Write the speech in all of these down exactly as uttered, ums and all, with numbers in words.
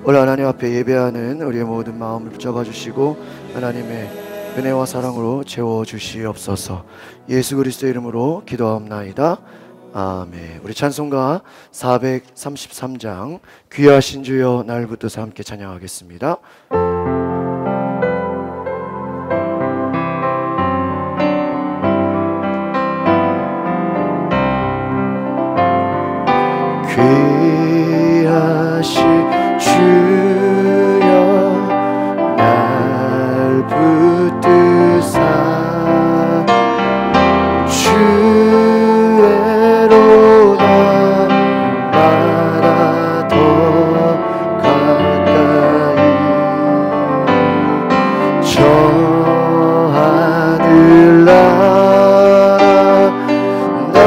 오늘 하나님 앞에 예배하는 우리의 모든 마음을 붙잡아 주시고 하나님의 은혜와 사랑으로 채워주시옵소서. 예수 그리스도의 이름으로 기도하옵나이다. 아멘. 우리 찬송가 사백삼십삼 장 귀하신 주여 날 붙드사 함께 찬양하겠습니다. 귀하신 주여 날 붙드사 주의로 나아가 더 가까이 저 하늘나라 나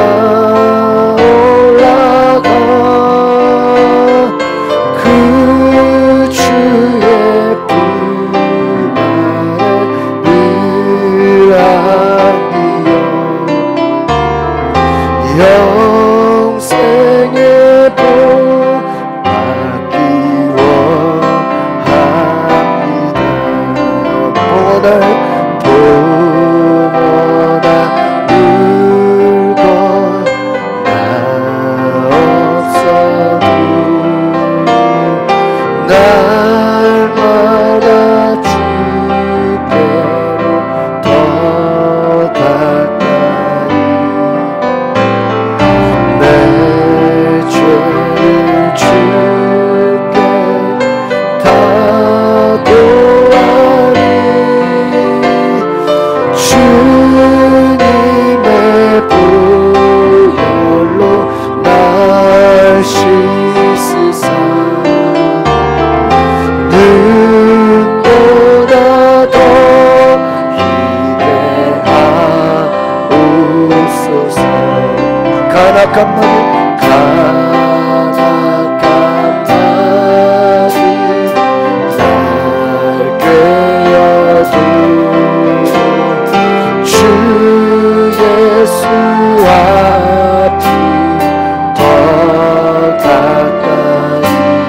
올라가 그 주의 품 안에 늘 안기어 영생의 복 받기 원합니다. 봉헌할 봉헌할 물건 나 없어도 날마다 주께로 더 가까이 내 죄를 주께 다 고하리 주님의 보혈로 날 씻으사 눈보다 더 기대하옵소서. 간악한 마음 간악한 마음 날 깨어도 주 예수 앞이 더 가까이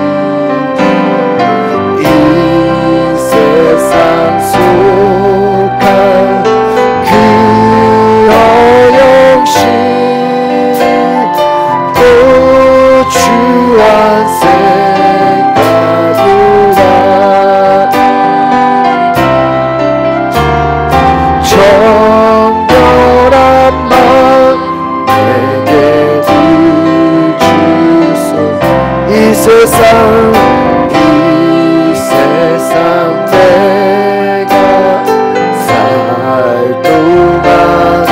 이 세상 속한 그 어영신 또 주한 생각보다 정결한 마음 내게 주소서. 이 세상 이 세상 내가 살 동안에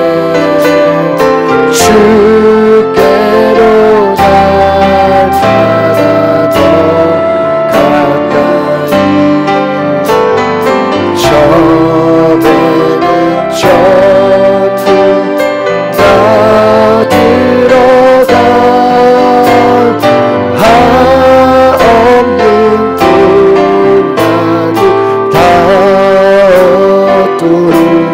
주께로 날 따라 더 가까이 저 배는 전부 다 들어가 하 없는 돈나도 다 얻도록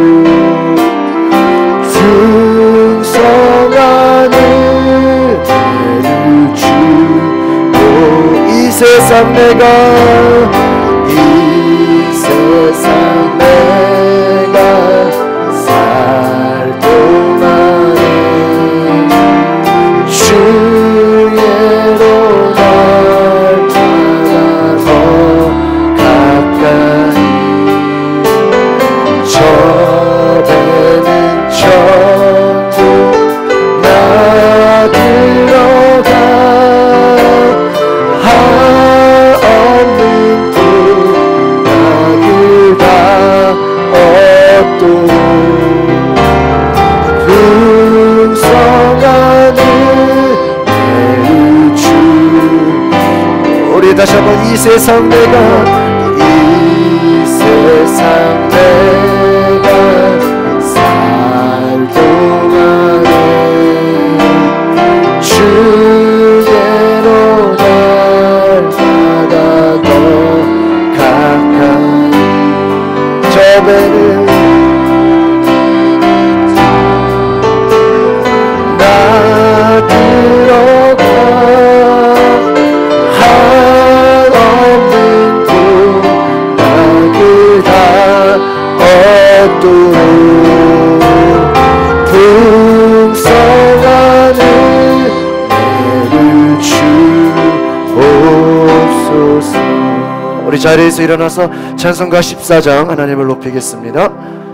풍성하는 은혜를 주고 이 세상 내가 이 세상 내가 살 동안에 주의로 날 따라 더 가까이 저 배는 전부 나 들어가 하 없는 돈 나도 다 얻도록 풍성한 은혜를 주 우리 다시 한번 이 세상 내가 이 세상 내가 살 동안에 주께로 날마다 더 가까이 저 배는 나 들어가 하 주옵소서. 우리 자리에서 일어나서 찬송가 십사 장 하나님을 높이겠습니다.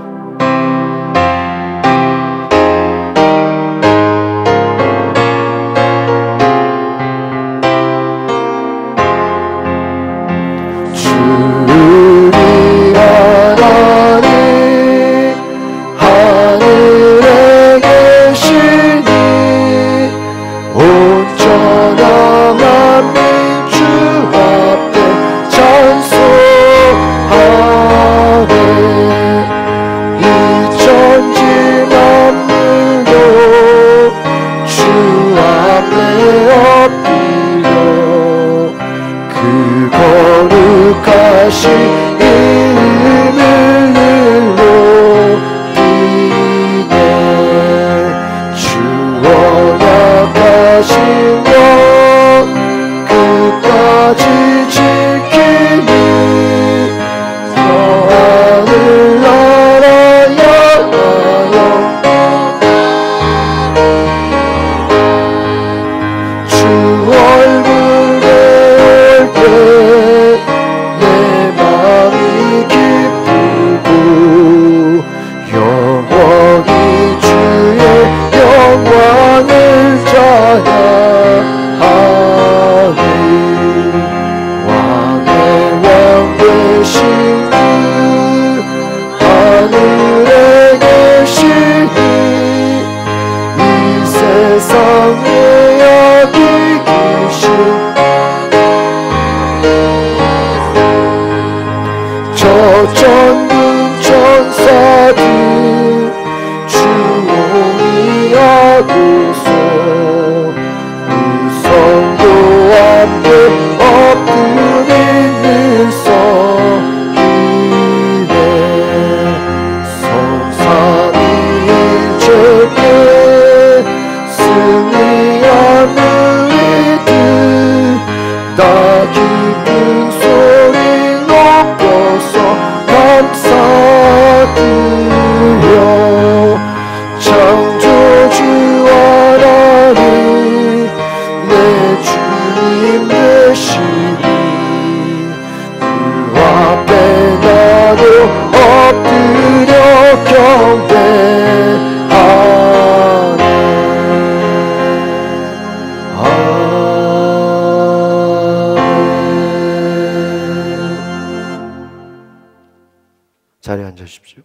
자리에 앉으십시오.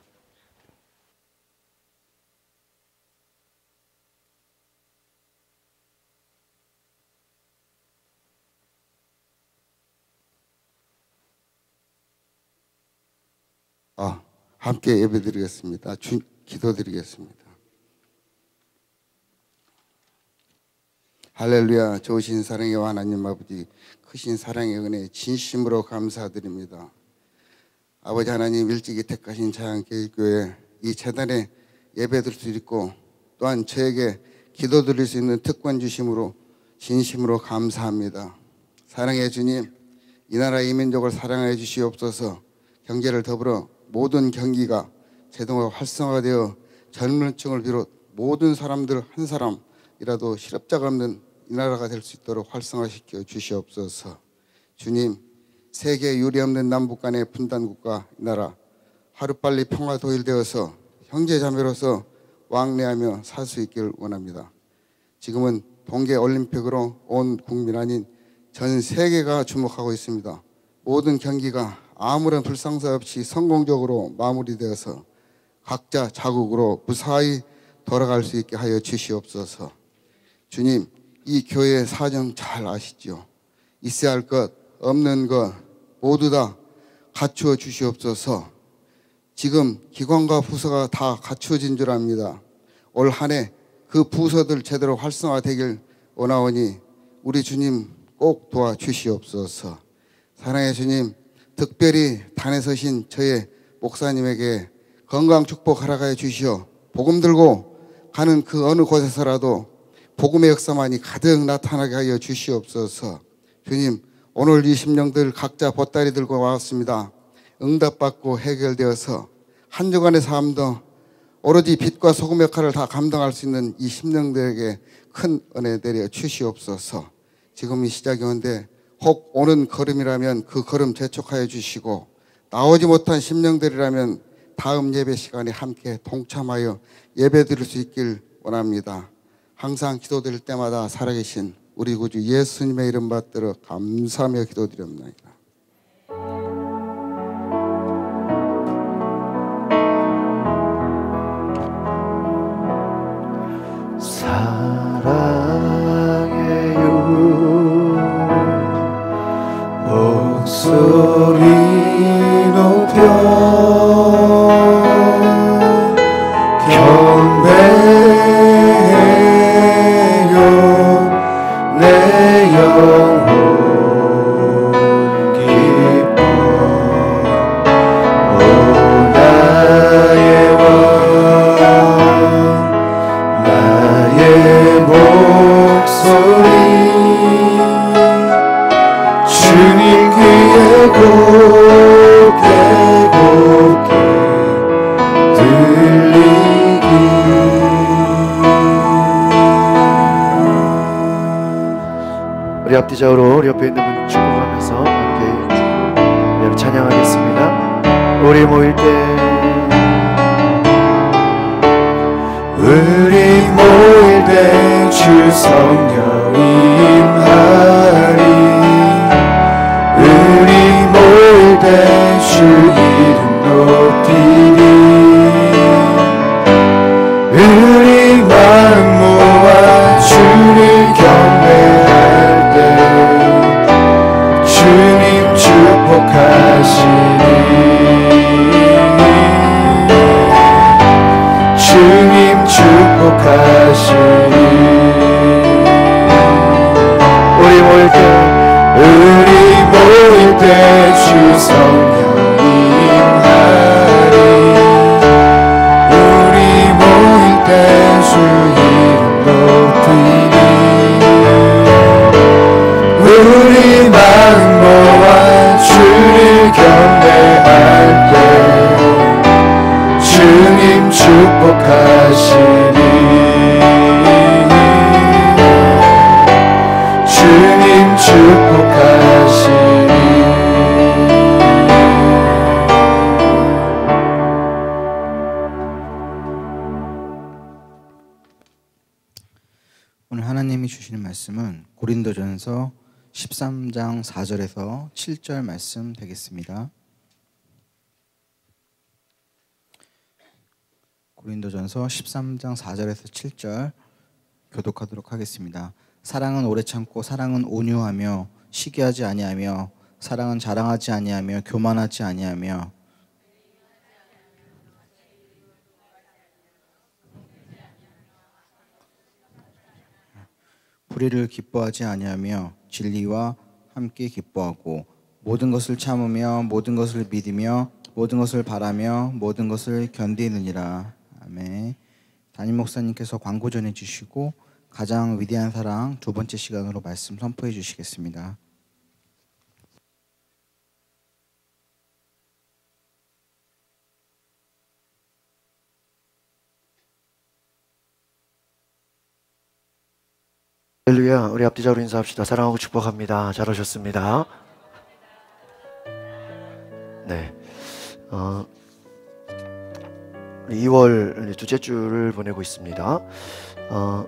아, 함께 예배드리겠습니다. 주, 기도드리겠습니다. 할렐루야. 좋으신 사랑의 하나님 아버지, 크신 사랑의 은혜 진심으로 감사드립니다. 아버지 하나님, 일찍이 택하신 자연교회 이 재단에 예배드릴 수 있고 또한 저에게 기도드릴 수 있는 특권 주심으로 진심으로 감사합니다. 사랑의 주님, 이 나라 이 민족을 사랑하여 주시옵소서. 경제를 더불어 모든 경기가 제동으로 활성화되어 젊은 층을 비롯 모든 사람들 한 사람이라도 실업자가 없는 이 나라가 될 수 있도록 활성화시켜 주시옵소서. 주님, 세계 유례 없는 남북 간의 분단 국가 이 나라 하루빨리 평화 도일되어서 형제자매로서 왕래하며 살 수 있기를 원합니다. 지금은 동계 올림픽으로 온 국민 아닌 전 세계가 주목하고 있습니다. 모든 경기가 아무런 불상사 없이 성공적으로 마무리되어서 각자 자국으로 무사히 돌아갈 수 있게 하여 주시옵소서. 주님, 이 교회의 사정 잘 아시죠? 있어야 할 것, 없는 것 모두 다 갖추어 주시옵소서. 지금 기관과 부서가 다 갖추어진 줄 압니다. 올 한 해 그 부서들 제대로 활성화되길 원하오니 우리 주님 꼭 도와주시옵소서. 사랑의 주님, 특별히 단에 서신 저의 목사님에게 건강 축복 허락하여 주시어 복음 들고 가는 그 어느 곳에서라도 복음의 역사만이 가득 나타나게 하여 주시옵소서. 주님, 오늘 이 심령들 각자 보따리 들고 왔습니다. 응답받고 해결되어서 한 주간의 삶도 오로지 빛과 소금 역할을 다 감당할 수 있는 이 심령들에게 큰 은혜 내려 주시옵소서. 지금이 시작이 온데 혹 오는 걸음이라면 그 걸음 재촉하여 주시고 나오지 못한 심령들이라면 다음 예배 시간에 함께 동참하여 예배 드릴 수 있길 원합니다. 항상 기도드릴 때마다 살아계신 우리 구주 예수님의 이름 받들어 감사하며 기도드립니다. 사랑해요 목소리 높여 경배해요 내 영혼 기뻐 오 나의 왕 나의 목소리 주님 귀에 곱게 곱게 들리기 우리 앞뒤좌우로 우리 옆에 있는 분 축복하면서 함께 우리 찬양하겠습니다. 우리 모일 때 우리 모일 때 주 성령 임하리 우리 모일 때 주 이름 높이리 우리 마음 모아 주를 경배할 때 주님 축복하시니 주님 축복하시니 우리 모일 때 우리 모일 때 주 성령 임하리 우리 모일 때 주 이름 높이리 우리 마음 모아 주를 경배할 때 주님 축복하시니 주님 축복하시니 오늘 하나님이 주시는 말씀은 고린도전서 십삼 장 사 절에서 칠 절 말씀 되겠습니다. 고린도전서 십삼 장 사 절에서 칠 절 교독하도록 하겠습니다. 사랑은 오래 참고 사랑은 온유하며 시기하지 아니하며 사랑은 자랑하지 아니하며 교만하지 아니하며 불의를 기뻐하지 아니하며 진리와 함께 기뻐하고 모든 것을 참으며 모든 것을 믿으며 모든 것을 바라며 모든 것을 견디느니라. 아멘. 담임 목사님께서 광고 전해 주시고 가장 위대한 사랑 두 번째 시간으로 말씀 선포해 주시겠습니다. 할렐루야. 우리 앞뒤좌우로 인사합시다. 사랑하고 축복합니다. 잘 오셨습니다. 네, 어, 이월 둘째 주를 보내고 있습니다. 어,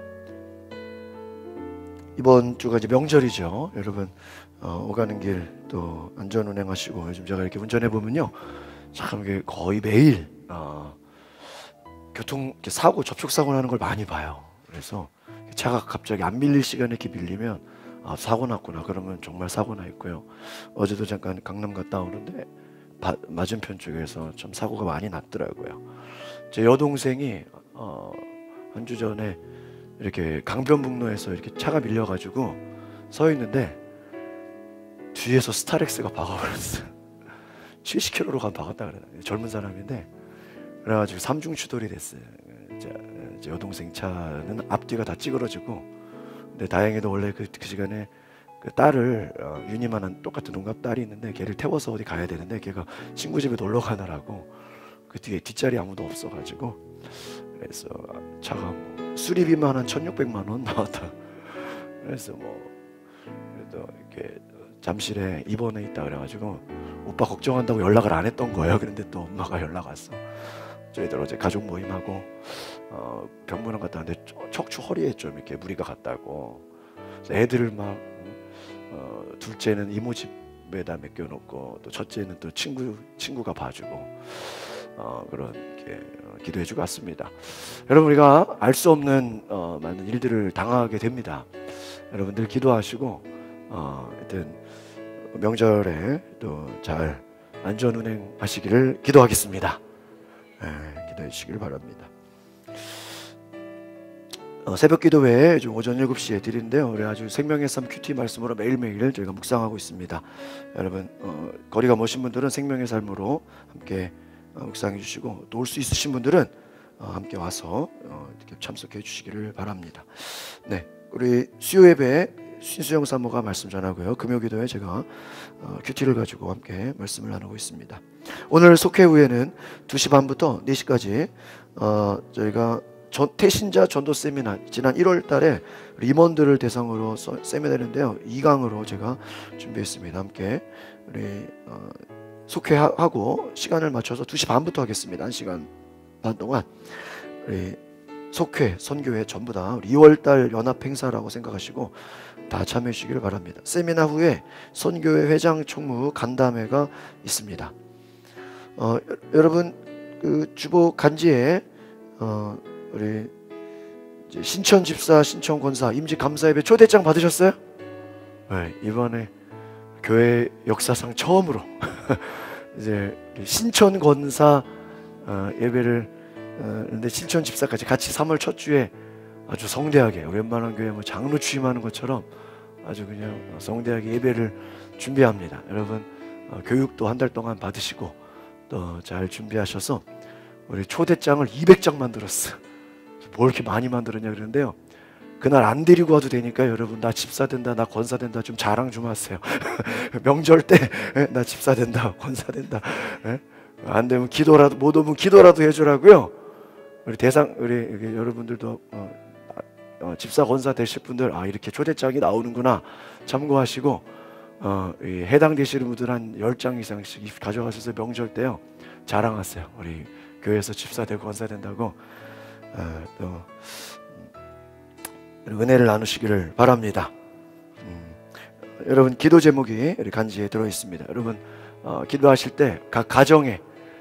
이번 주가 이제 명절이죠. 여러분 어, 오가는 길 또 안전 운행하시고 요즘 제가 이렇게 운전해 보면요, 참 이게 거의 매일 어, 교통 사고 접촉 사고 나는 걸 많이 봐요. 그래서 차가 갑자기 안 밀릴 시간에 이렇게 밀리면 아, 사고 났구나 그러면 정말 사고 나 있고요. 어제도 잠깐 강남 갔다 오는데 바, 맞은편 쪽에서 좀 사고가 많이 났더라고요. 제 여동생이 어, 한 주 전에 이렇게 강변북로에서 이렇게 차가 밀려가지고 서 있는데 뒤에서 스타렉스가 박아버렸어요. 칠십 킬로미터로 가 박았다 그래요. 젊은 사람인데 그래가지고 삼중 추돌이 됐어요. 제 여동생 차는 앞뒤가 다 찌그러지고, 근데 다행히도 원래 그, 그 시간에 그 딸을 어, 윤희만한 똑같은 동갑 딸이 있는데 걔를 태워서 어디 가야 되는데 걔가 친구 집에 놀러 가느라고 그 뒤에 뒷자리 아무도 없어가지고 그래서 차가 뭐 수리비만 한 천육백만 원 나왔다. 그래서 뭐 또 이렇게 잠실에 입원해 있다 그래가지고 오빠 걱정한다고 연락을 안 했던 거예요. 그런데 또 엄마가 연락 왔어. 저희들 어제 가족 모임하고 어, 병문안 갔다 왔는데 척추 허리에 좀 이렇게 무리가 갔다고. 애들을 막 어, 둘째는 이모 집에다 맡겨놓고 또 첫째는 또 친구 친구가 봐주고 어, 그런 이렇게 어, 기도해주고 왔습니다. 여러분 우리가 알 수 없는 어, 많은 일들을 당하게 됩니다. 여러분들 기도하시고 어, 하여튼 명절에 또 잘 안전 운행하시기를 기도하겠습니다. 네, 기도해 주시길 바랍니다. 어, 새벽 기도 외에 좀 오전 일곱 시에 드리는데요. 우리 아주 생명의 삶 큐티 말씀으로 매일매일 저희가 묵상하고 있습니다. 여러분 어, 거리가 먼신 분들은 생명의 삶으로 함께 어, 묵상해 주시고 또 올 수 있으신 분들은 어, 함께 와서 어, 이렇게 참석해 주시기를 바랍니다. 네, 우리 수요 예배 신수영 사모가 말씀 전하고요. 금요 기도에 제가 어, 큐티를 가지고 함께 말씀을 나누고 있습니다. 오늘 속회 후에는 두 시 반부터 네 시까지 어, 저희가 전, 태신자 전도 세미나 지난 일월 달에 임원들을 대상으로 서, 세미나인데요. 이 강으로 제가 준비했습니다. 함께 우리 어, 속회하고 시간을 맞춰서 두 시 반부터 하겠습니다. 한 시간 반 동안 우리 속회, 선교회 전부 다 이월 달 연합 행사라고 생각하시고 다 참여해 주시기를 바랍니다. 세미나 후에 선교회 회장 총무 간담회가 있습니다. 어, 여러분 그 주보 간지에 어, 우리 이제 신천 집사, 신천 권사 임직 감사 예배 초대장 받으셨어요? 네, 이번에 교회 역사상 처음으로 이제 신천 권사 어, 예배를 어, 근데 신천 집사까지 같이 삼월 첫 주에 아주 성대하게 웬만한 교회 뭐 장로 취임하는 것처럼 아주 그냥 성대하게 예배를 준비합니다. 여러분 어, 교육도 한 달 동안 받으시고 또 잘 준비하셔서 우리 초대장을 이백 장 만들었어. 뭘 이렇게 많이 만들었냐 그러는데요. 그날 안 데리고 와도 되니까 여러분 나 집사 된다, 나 권사 된다 좀 자랑 좀 하세요. 명절 때 나 집사 된다, 권사 된다. 안 되면 기도라도 못 오면 기도라도 해주라고요. 우리 대상 우리 여러분들도 어, 어, 집사 권사 되실 분들 아 이렇게 초대장이 나오는구나 참고하시고 어, 이 해당되시는 분들 한 열 장 이상씩 가져가셔서 명절 때요 자랑하세요. 우리 교회에서 집사 되고 권사 된다고 어, 또 음, 은혜를 나누시기를 바랍니다. 음, 여러분 기도 제목이 우리 간지에 들어 있습니다. 여러분 어, 기도하실 때 각 가정에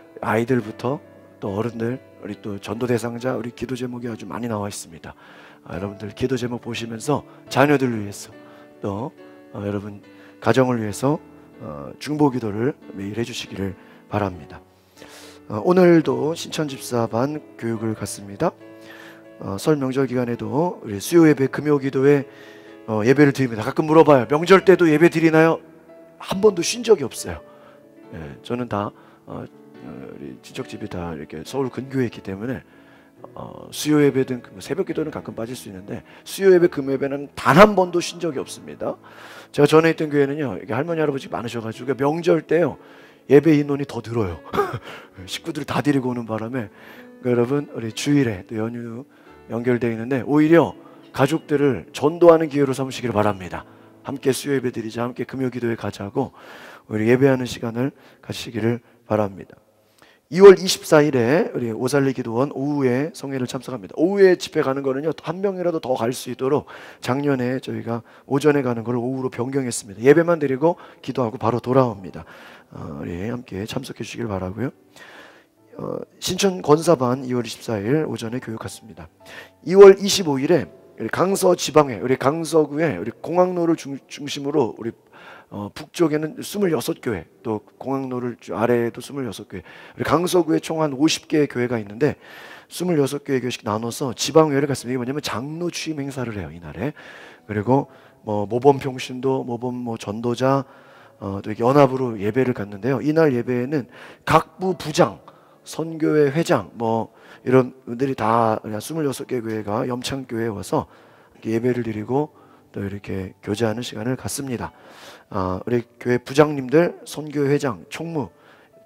아이들부터 또 어른들 우리 또 전도 대상자 우리 기도 제목이 아주 많이 나와 있습니다. 아, 여러분들 기도 제목 보시면서 자녀들을 위해서 또 어, 여러분 가정을 위해서 어, 중보 기도를 매일 해주시기를 바랍니다. 어, 오늘도 신천 집사반 교육을 갖습니다. 어, 설 명절 기간에도 우리 수요 예배 금요 기도에 어, 예배를 드립니다. 가끔 물어봐요. 명절 때도 예배 드리나요? 한 번도 쉰 적이 없어요. 예, 저는 다 어, 우리 친척집이 다 이렇게 서울 근교에 있기 때문에 어, 수요 예배든 새벽 기도는 가끔 빠질 수 있는데 수요 예배 금요 예배는 단 한 번도 쉰 적이 없습니다. 제가 전에 있던 교회는요 이게 할머니 할아버지 많으셔가지고 명절 때요 예배 인원이 더 늘어요. 식구들 다 데리고 오는 바람에 그러니까 여러분 우리 주일에 또 연휴 연결되어 있는데 오히려 가족들을 전도하는 기회로 삼으시기를 바랍니다. 함께 수요 예배 드리자, 함께 금요 기도에 가자고 우리 예배하는 시간을 가지시기를 바랍니다. 이월 이십사일에 우리 오살리 기도원 오후에 성회를 참석합니다. 오후에 집회 가는 거는요 한 명이라도 더 갈 수 있도록 작년에 저희가 오전에 가는 걸 오후로 변경했습니다. 예배만 드리고 기도하고 바로 돌아옵니다. 어, 우리 함께 참석해 주시길 바라고요. 어, 신천 권사반 이월 이십사일 오전에 교육 갔습니다. 이월 이십오일에 우리 강서 지방에 우리 강서구에 우리 공항로를 중, 중심으로 우리 어, 북쪽에는 이십육 교회 또 공항로를 아래에도 이십육 교회 우리 강서구에 총 한 오십 개의 교회가 있는데 이십육 개의 교회씩 나눠서 지방회를 갔습니다. 이게 뭐냐면 장로 취임 행사를 해요 이날에. 그리고 뭐 모범 평신도 모범 뭐 전도자 어, 또 이렇게 연합으로 예배를 갔는데요. 이날 예배에는 각부 부장 선교회 회장 뭐 이런 분들이 다 이십육 개 교회가 염창교회에 와서 이렇게 예배를 드리고 또 이렇게 교제하는 시간을 갖습니다. 아, 우리 교회 부장님들, 선교회 회장, 총무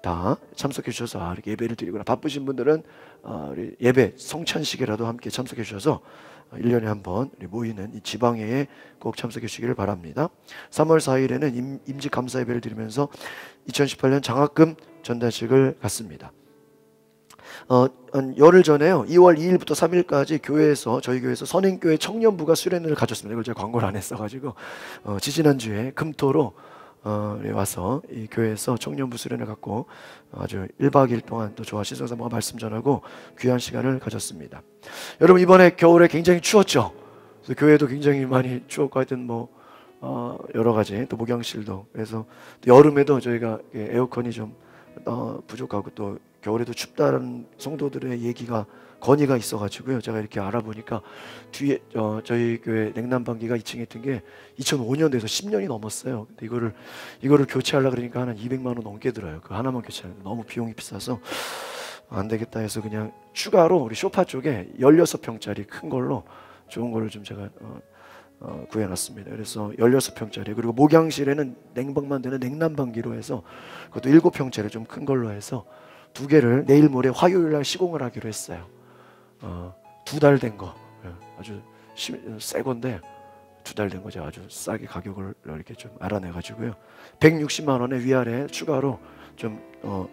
다 참석해 주셔서 아, 이렇게 예배를 드리구나. 바쁘신 분들은 어, 우리 예배 성찬식이라도 함께 참석해 주셔서 일 년에 한 번 모이는 이 지방회에 꼭 참석해 주시기를 바랍니다. 삼월 사일에는 임, 임직 감사 예배를 드리면서 이천십팔 년 장학금 전달식을 갖습니다. 어, 한 열흘 전에요. 이월 이일부터 삼일까지 교회에서 저희 교회에서 선행교회 청년부가 수련회를 가졌습니다. 이걸 제가 광고를 안 했어가지고 어, 지지난주에 금토로 어, 와서 이 교회에서 청년부 수련을 갖고 아주 일박 이일 동안 또 저와 신성사모가 말씀 전하고 귀한 시간을 가졌습니다. 여러분 이번에 겨울에 굉장히 추웠죠. 그래서 교회도 굉장히 많이 추웠고 하여튼 뭐 어, 여러 가지 또 목양실도 그래서 또 여름에도 저희가 에어컨이 좀 어, 부족하고 또 겨울에도 춥다는 성도들의 얘기가 건의가 있어가지고요. 제가 이렇게 알아보니까 뒤에 어, 저희 교회 냉난방기가 이 층에 있던 게 이천오 년도에서 십 년이 넘었어요. 근데 이거를 이거를 교체하려 그러니까 한 이백만 원 넘게 들어요. 그 하나만 교체하는데 너무 비용이 비싸서 안 되겠다 해서 그냥 추가로 우리 소파 쪽에 열여섯 평짜리 큰 걸로 좋은 걸로 좀 제가 어, 어, 구해놨습니다. 그래서 열여섯 평짜리 그리고 목양실에는 냉방만 되는 냉난방기로 해서 그것도 일곱 평짜리 좀 큰 걸로 해서 두 개를 내일 모레 화요일 날 시공을 하기로 했어요. 어, 두 달 된 거 아주 새 건데 두 달 된 거 제가 아주 싸게 가격을 이렇게 좀 알아내 가지고요. 백육십만 원에 위아래 추가로 좀 어,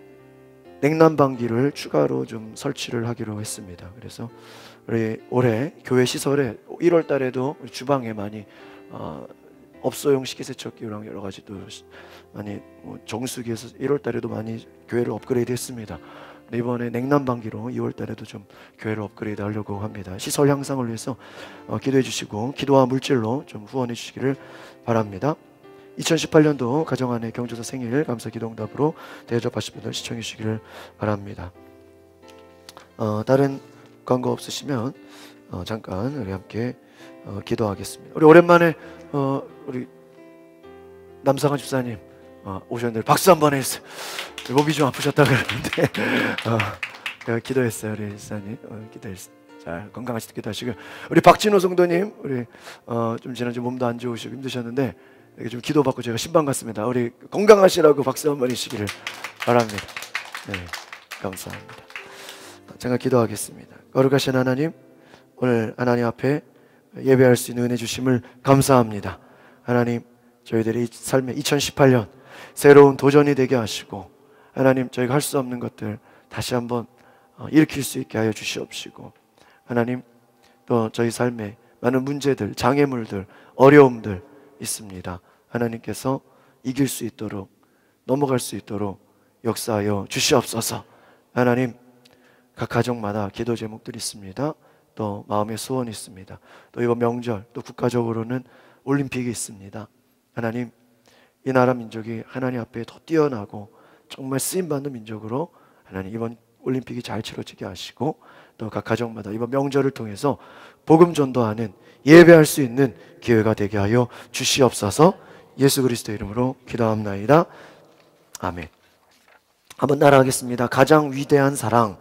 냉난방기를 추가로 좀 설치를 하기로 했습니다. 그래서 우리 올해 교회 시설에 일월 달에도 우리 주방에 많이 어, 업소용 식기세척기랑 여러 가지 또 많이 뭐 정수기에서 일월 달에도 많이 교회를 업그레이드했습니다. 이번에 냉난방기로 이월 달에도 좀 교회를 업그레이드 하려고 합니다. 시설 향상을 위해서 어, 기도해 주시고 기도와 물질로 좀 후원해 주시기를 바랍니다. 이천십팔 년도 가정안의 경조사 생일 감사 기도응답으로 대접하신 분들 시청해 주시기를 바랍니다. 어, 다른 광고 없으시면 어, 잠깐 우리 함께 어, 기도하겠습니다. 우리 오랜만에 어, 우리 남상한 집사님 어, 오셨는데 박수 한번 해주세요. 몸이 좀 아프셨다 그러는데 어, 제가 기도했어요. 우리 집사님 어, 기도했어요. 잘 건강하시게 기도하시고 우리 박진호 성도님 우리 어, 좀 지난주 몸도 안 좋으시고 힘드셨는데 이렇게 좀 기도받고 제가 신방 갔습니다. 우리 건강하시라고 박수 한번 해주시기를 바랍니다. 네, 감사합니다. 제가 기도하겠습니다. 거룩하신 하나님, 오늘 하나님 앞에 예배할 수 있는 은혜 주심을 감사합니다. 하나님, 저희들의 삶의 이천십팔 년 새로운 도전이 되게 하시고 하나님, 저희가 할 수 없는 것들 다시 한번 일으킬 수 있게 하여 주시옵시고 하나님, 또 저희 삶에 많은 문제들, 장애물들, 어려움들 있습니다. 하나님께서 이길 수 있도록, 넘어갈 수 있도록 역사하여 주시옵소서. 하나님, 각 가정마다 기도 제목들이 있습니다. 또 마음의 소원이 있습니다. 또 이번 명절, 또 국가적으로는 올림픽이 있습니다. 하나님, 이 나라 민족이 하나님 앞에 더 뛰어나고 정말 쓰임받는 민족으로 하나님 이번 올림픽이 잘 치러지게 하시고 또 각 가정마다 이번 명절을 통해서 복음 전도하는 예배할 수 있는 기회가 되게 하여 주시옵소서. 예수 그리스도의 이름으로 기도합나이다. 아멘. 한번 따라하겠습니다. 가장 위대한 사랑.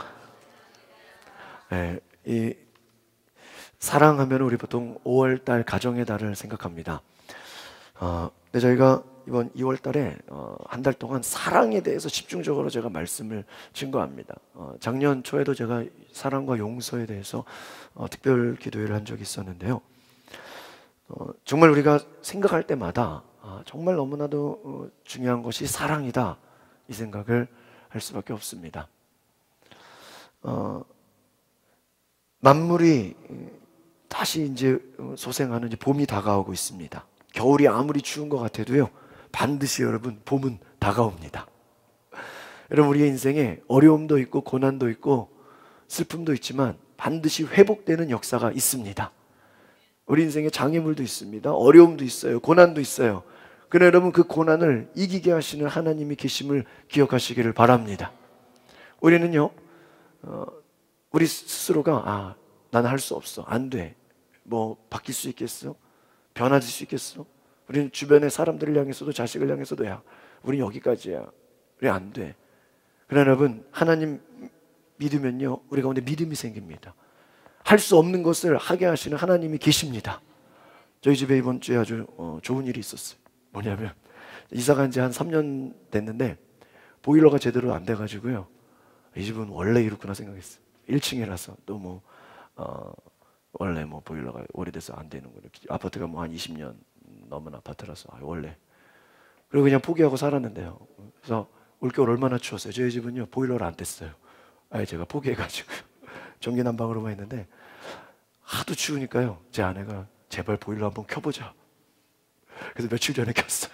네, 이 사랑하면 우리 보통 오월달 가정의 달을 생각합니다. 어, 근데 저희가 이번 이월 달에 어, 한 달 동안 사랑에 대해서 집중적으로 제가 말씀을 증거합니다. 어, 작년 초에도 제가 사랑과 용서에 대해서 어, 특별 기도회를 한 적이 있었는데요. 어, 정말 우리가 생각할 때마다 아, 정말 너무나도 어, 중요한 것이 사랑이다, 이 생각을 할 수밖에 없습니다. 어, 만물이 다시 이제 소생하는 이제 봄이 다가오고 있습니다. 겨울이 아무리 추운 것 같아도요, 반드시 여러분 봄은 다가옵니다. 여러분, 우리의 인생에 어려움도 있고 고난도 있고 슬픔도 있지만 반드시 회복되는 역사가 있습니다. 우리 인생에 장애물도 있습니다. 어려움도 있어요. 고난도 있어요. 그러나 여러분, 그 고난을 이기게 하시는 하나님이 계심을 기억하시기를 바랍니다. 우리는요, 어, 우리 스스로가 아, 나는 할 수 없어, 안 돼, 뭐 바뀔 수 있겠어? 변화될 수 있겠어? 우리는 주변의 사람들을 향해서도 자식을 향해서도 야, 우리 여기까지야, 우리 안 돼. 그러나 여러분, 하나님 믿으면요, 우리 가운데 믿음이 생깁니다. 할 수 없는 것을 하게 하시는 하나님이 계십니다. 저희 집에 이번 주에 아주 어, 좋은 일이 있었어요. 뭐냐면 이사 간 지 한 삼 년 됐는데 보일러가 제대로 안 돼가지고요. 이 집은 원래 이렇구나 생각했어요. 일 층이라서 또 뭐 어, 원래 뭐 보일러가 오래돼서 안 되는 거예요. 아파트가 뭐 한 이십 년 넘은 아파트라서 아, 원래. 그리고 그냥 포기하고 살았는데요. 그래서 올겨울 얼마나 추웠어요. 저희 집은요 보일러를 안 뗐어요. 아예 제가 포기해가지고 전기 난방으로만 했는데 하도 추우니까요. 제 아내가 제발 보일러 한번 켜보자. 그래서 며칠 전에 켰어요.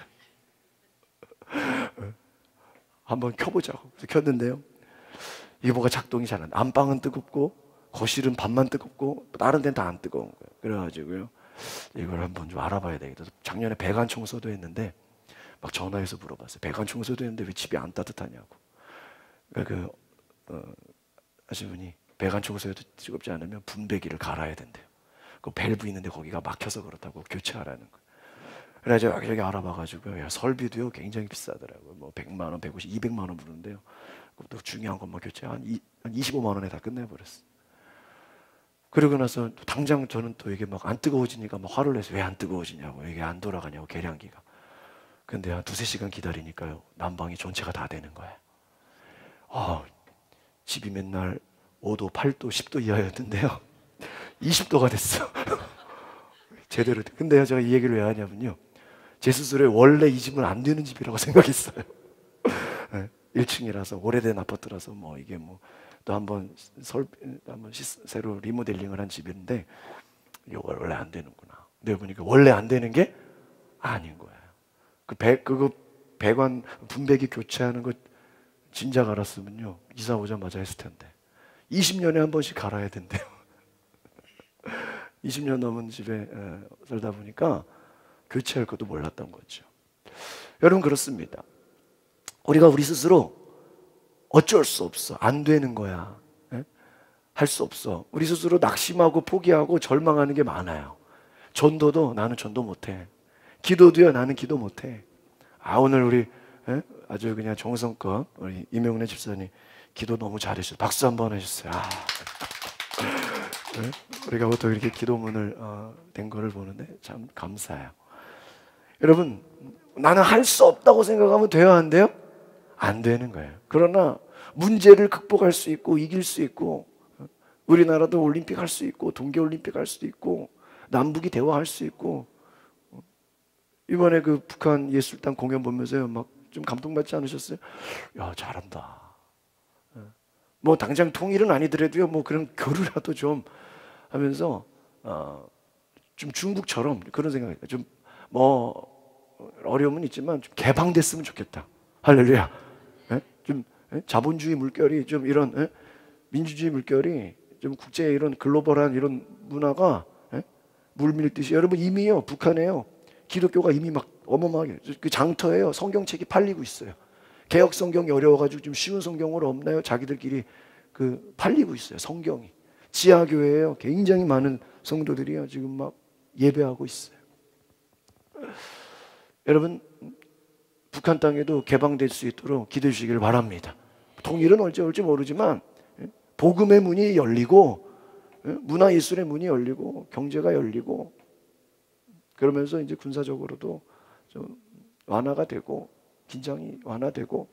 한번 켜보자고. 그래서 켰는데요. 이게 뭐가 작동이 잘 안 돼. 안방은 뜨겁고 거실은 반만 뜨겁고 다른 데는 다 안 뜨거운 거예요. 그래가지고요. 이걸 한번 좀 알아봐야 되겠다. 작년에 배관 청소도 했는데 막 전화해서 물어봤어요. 배관 청소도 했는데 왜 집이 안 따뜻하냐고. 그러니까 그 어, 아시는 분이 배관 청소해도 뜨겁지 않으면 분배기를 갈아야 된대요. 그 밸브 있는데 거기가 막혀서 그렇다고 교체하라는 거예요. 그래서 여기 알아봐가지고요. 야, 설비도요 굉장히 비싸더라고요. 뭐 백만 원, 백오십, 이백만 원 부르는데요. 그것도 중요한 것만 교체 한, 이, 한 이십오만 원에 다 끝내버렸어요. 그러고 나서 당장 저는 또 이게 막 안 뜨거워지니까 막 화를 내서 왜 안 뜨거워지냐고, 이게 안 돌아가냐고, 계량기가. 근데 한 두세 시간 기다리니까요 난방이 전체가 다 되는 거예요. 아, 집이 맨날 오 도, 팔 도, 십 도 이하였는데요 이십 도가 됐어. 제대로. 근데요 제가 이 얘기를 왜 하냐면요, 제 스스로에 원래 이 집은 안 되는 집이라고 생각했어요. 네, 일 층이라서 오래된 아파트라서 뭐 이게 뭐 또 한번 설 한번 새로 리모델링을 한 집인데 이게 원래 안 되는구나. 내가 보니까 원래 안 되는 게 아닌 거예요. 그 배 그거 배관 분배기 교체하는 거 진작 알았으면요 이사 오자마자 했을 텐데. 이십 년에 한 번씩 갈아야 된대요. 이십 년 넘은 집에 살다 보니까 교체할 것도 몰랐던 거죠. 여러분 그렇습니다. 우리가 우리 스스로 어쩔 수 없어, 안 되는 거야, 할 수 없어, 우리 스스로 낙심하고 포기하고 절망하는 게 많아요. 전도도 나는 전도 못해. 기도도요 나는 기도 못해. 아 오늘 우리 에? 아주 그냥 정성껏 우리 이명래 집사님 기도 너무 잘해주셨어요. 박수 한번 해주세요. 아. 네? 우리가 보통 이렇게 기도문을 어, 된 거를 보는데 참 감사해요. 여러분 나는 할 수 없다고 생각하면 돼요, 안 돼요? 안 되는 거예요. 그러나 문제를 극복할 수 있고 이길 수 있고, 우리나라도 올림픽 할 수 있고 동계올림픽 할 수도 있고 남북이 대화할 수 있고. 이번에 그 북한 예술단 공연 보면서요 막 좀 감동받지 않으셨어요? 야 잘한다. 뭐 당장 통일은 아니더라도요 뭐 그런 교류라도 좀 하면서 어, 좀 중국처럼 그런 생각이 좀 뭐 어려움은 있지만 좀 개방됐으면 좋겠다. 할렐루야. 에? 좀 에? 자본주의 물결이 좀 이런 에? 민주주의 물결이 좀 국제 이런 글로벌한 이런 문화가 에? 물밀듯이. 여러분 이미요 북한에요 기독교가 이미 막 어마어마하게 그 장터에요 성경책이 팔리고 있어요. 개혁 성경이 어려워가지고 좀 쉬운 성경으로 없나요? 자기들끼리 그 팔리고 있어요. 성경이 지하교회에요 굉장히 많은 성도들이요 지금 막 예배하고 있어요. 여러분 북한 땅에도 개방될 수 있도록 기도해 주시기를 바랍니다. 통일은 언제 올지 모르지만 복음의 문이 열리고 문화예술의 문이 열리고 경제가 열리고 그러면서 이제 군사적으로도 좀 완화가 되고 긴장이 완화되고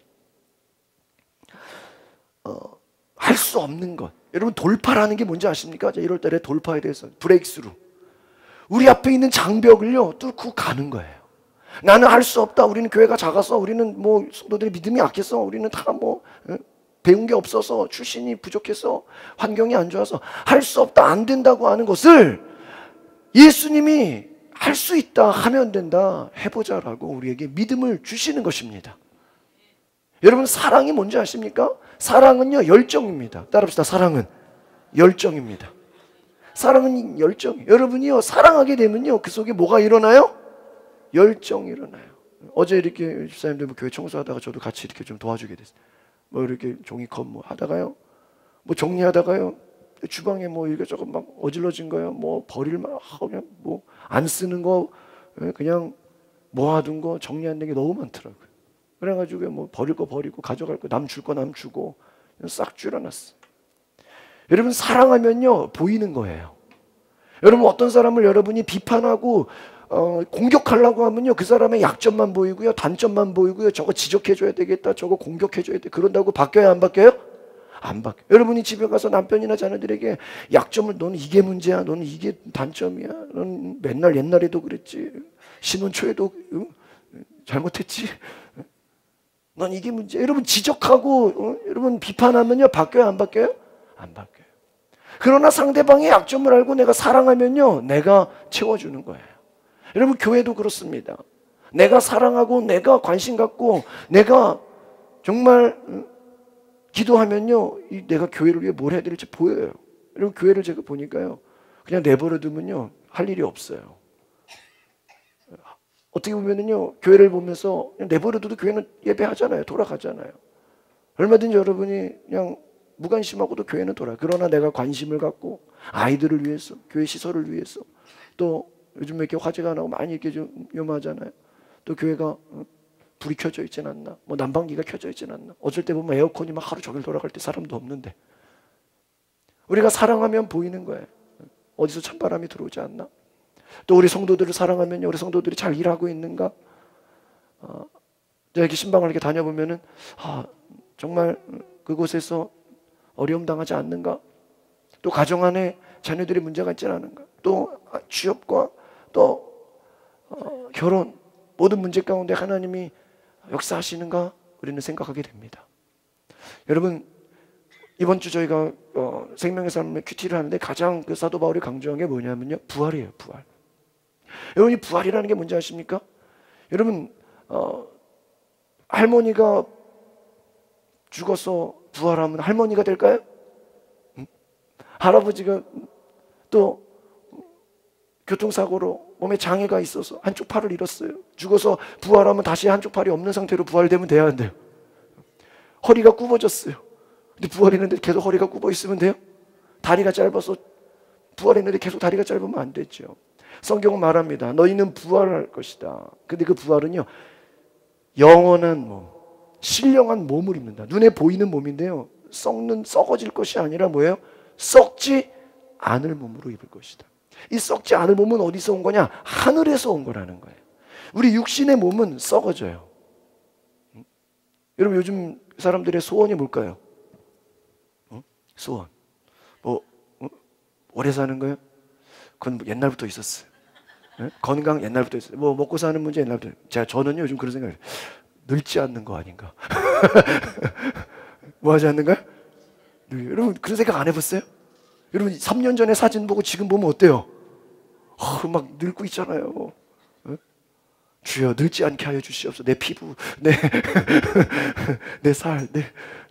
어, 할 수 없는 것. 여러분 돌파라는 게 뭔지 아십니까? 일월 달에 돌파에 대해서 브레이크스루. 우리 앞에 있는 장벽을요 뚫고 가는 거예요. 나는 할 수 없다. 우리는 교회가 작아서, 우리는 뭐 성도들의 믿음이 약해서, 우리는 다 뭐 배운 게 없어서, 출신이 부족해서, 환경이 안 좋아서 할 수 없다, 안 된다고 하는 것을 예수님이 할 수 있다, 하면 된다, 해보자라고 우리에게 믿음을 주시는 것입니다. 여러분 사랑이 뭔지 아십니까? 사랑은요 열정입니다. 따라합시다. 사랑은 열정입니다. 사랑은 열정. 여러분이요 사랑하게 되면요 그 속에 뭐가 일어나요? 열정이 일어나요. 어제 이렇게 집사님들 뭐 교회 청소하다가 저도 같이 이렇게 좀 도와주게 됐어요. 뭐 이렇게 종이컵 뭐 하다가요, 뭐 정리하다가요 주방에 뭐 이것저것 막 어질러진 거요, 뭐 버릴 만 하면 뭐 안 쓰는 거 그냥 모아둔 거 정리한 게 너무 많더라고요. 그래가지고 뭐 버릴 거 버리고 가져갈 거 남 줄 거 남 주고 싹 줄여놨어요. 여러분 사랑하면요 보이는 거예요. 여러분 어떤 사람을 여러분이 비판하고 어, 공격하려고 하면요, 그 사람의 약점만 보이고요, 단점만 보이고요, 저거 지적해줘야 되겠다, 저거 공격해줘야 돼. 그런다고 바뀌어요, 안 바뀌어요? 안 바뀌어요. 여러분이 집에 가서 남편이나 자녀들에게 약점을, 너는 이게 문제야, 너는 이게 단점이야, 너는 맨날 옛날에도 그랬지, 신혼 초에도 응? 잘못했지, 넌 이게 문제야. 여러분 지적하고 어? 여러분 비판하면요, 바뀌어요, 안 바뀌어요? 안 바뀌어요. 그러나 상대방의 약점을 알고 내가 사랑하면요, 내가 채워주는 거예요. 여러분 교회도 그렇습니다. 내가 사랑하고 내가 관심 갖고 내가 정말 기도하면요, 이 내가 교회를 위해 뭘 해야 될지 보여요. 여러분 교회를 제가 보니까요, 그냥 내버려 두면요 할 일이 없어요. 어떻게 보면은요, 교회를 보면서 그냥 내버려 둬도 교회는 예배하잖아요, 돌아가잖아요. 얼마든지 여러분이 그냥 무관심하고도 교회는 돌아요. 그러나 내가 관심을 갖고 아이들을 위해서, 교회 시설을 위해서, 또 요즘 이렇게 화재가 나고 많이 이렇게 좀 위험하잖아요. 또 교회가 불이 켜져 있진 않나, 뭐 난방기가 켜져 있진 않나. 어쩔 때 보면 에어컨이 막 하루 종일 돌아갈 때 사람도 없는데, 우리가 사랑하면 보이는 거예요. 어디서 찬바람이 들어오지 않나? 또 우리 성도들을 사랑하면 우리 성도들이 잘 일하고 있는가? 어, 이렇게 신방을 이렇게 다녀보면은 아, 정말 그곳에서 어려움 당하지 않는가? 또 가정 안에 자녀들이 문제가 있지 않은가? 또 취업과 또 어, 결혼 모든 문제 가운데 하나님이 역사하시는가? 우리는 생각하게 됩니다. 여러분 이번 주 저희가 어, 생명의 삶의 큐티를 하는데 가장 그 사도 바울이 강조한 게 뭐냐면요, 부활이에요. 부활. 여러분이 부활이라는 게 뭔지 아십니까? 여러분 어, 할머니가 죽어서 부활하면 할머니가 될까요? 응? 할아버지가 또 교통사고로 몸에 장애가 있어서 한쪽 팔을 잃었어요. 죽어서 부활하면 다시 한쪽 팔이 없는 상태로 부활되면 돼야 한대요. 허리가 굽어졌어요. 근데 부활했는데 계속 허리가 굽어 있으면 돼요? 다리가 짧아서 부활했는데 계속 다리가 짧으면 안 되죠. 성경은 말합니다. 너희는 부활할 것이다. 근데 그 부활은요, 영원한 몸, 신령한 몸을 입는다. 눈에 보이는 몸인데요, 썩는, 썩어질 것이 아니라 뭐예요? 썩지 않을 몸으로 입을 것이다. 이 썩지 않을 몸은 어디서 온 거냐? 하늘에서 온 거라는 거예요. 우리 육신의 몸은 썩어져요. 응? 여러분 요즘 사람들의 소원이 뭘까요? 응? 소원 뭐 응? 오래 사는 거예요? 그건 뭐 옛날부터 있었어요. 응? 건강 옛날부터 있어요. 뭐 먹고 사는 문제 옛날부터. 제가 저는요 요즘 그런 생각을 해요. 늙지 않는 거 아닌가? 뭐 하지 않는가요? 여러분 그런 생각 안 해봤어요? 여러분 삼 년 전에 사진 보고 지금 보면 어때요? 어, 막 늙고 있잖아요. 어? 주여 늙지 않게 하여 주시옵소서. 내 피부, 내, 내 살, 내.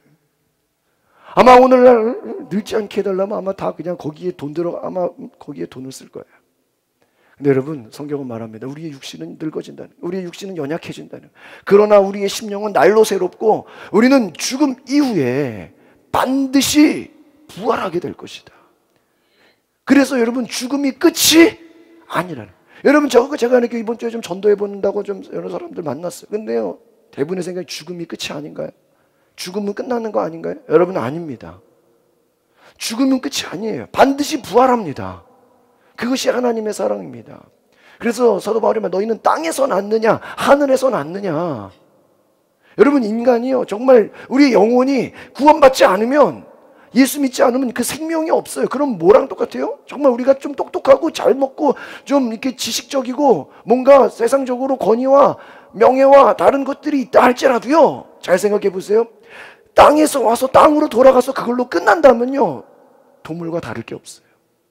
아마 오늘날 늙지 않게 해달라면 아마 다 그냥 거기에 돈 들어, 아마 거기에 돈을 쓸 거예요. 근데 여러분 성경은 말합니다. 우리의 육신은 늙어진다는, 우리의 육신은 연약해진다는. 그러나 우리의 심령은 날로 새롭고 우리는 죽음 이후에 반드시 부활하게 될 것이다. 그래서 여러분 죽음이 끝이 아니라는. 여러분 저거 제가 이렇게 이번 주에 좀 전도해 본다고 좀 여러 사람들 만났어요. 근데요 대부분의 생각이 죽음이 끝이 아닌가요? 죽음은 끝나는 거 아닌가요? 여러분 아닙니다. 죽음은 끝이 아니에요. 반드시 부활합니다. 그것이 하나님의 사랑입니다. 그래서 사도 바울이 말, 너희는 땅에서 났느냐 하늘에서 났느냐. 여러분 인간이요 정말 우리의 영혼이 구원받지 않으면, 예수 믿지 않으면 그 생명이 없어요. 그럼 뭐랑 똑같아요? 정말 우리가 좀 똑똑하고 잘 먹고 좀 이렇게 지식적이고 뭔가 세상적으로 권위와 명예와 다른 것들이 있다 할지라도요, 잘 생각해 보세요. 땅에서 와서 땅으로 돌아가서 그걸로 끝난다면요 동물과 다를 게 없어요.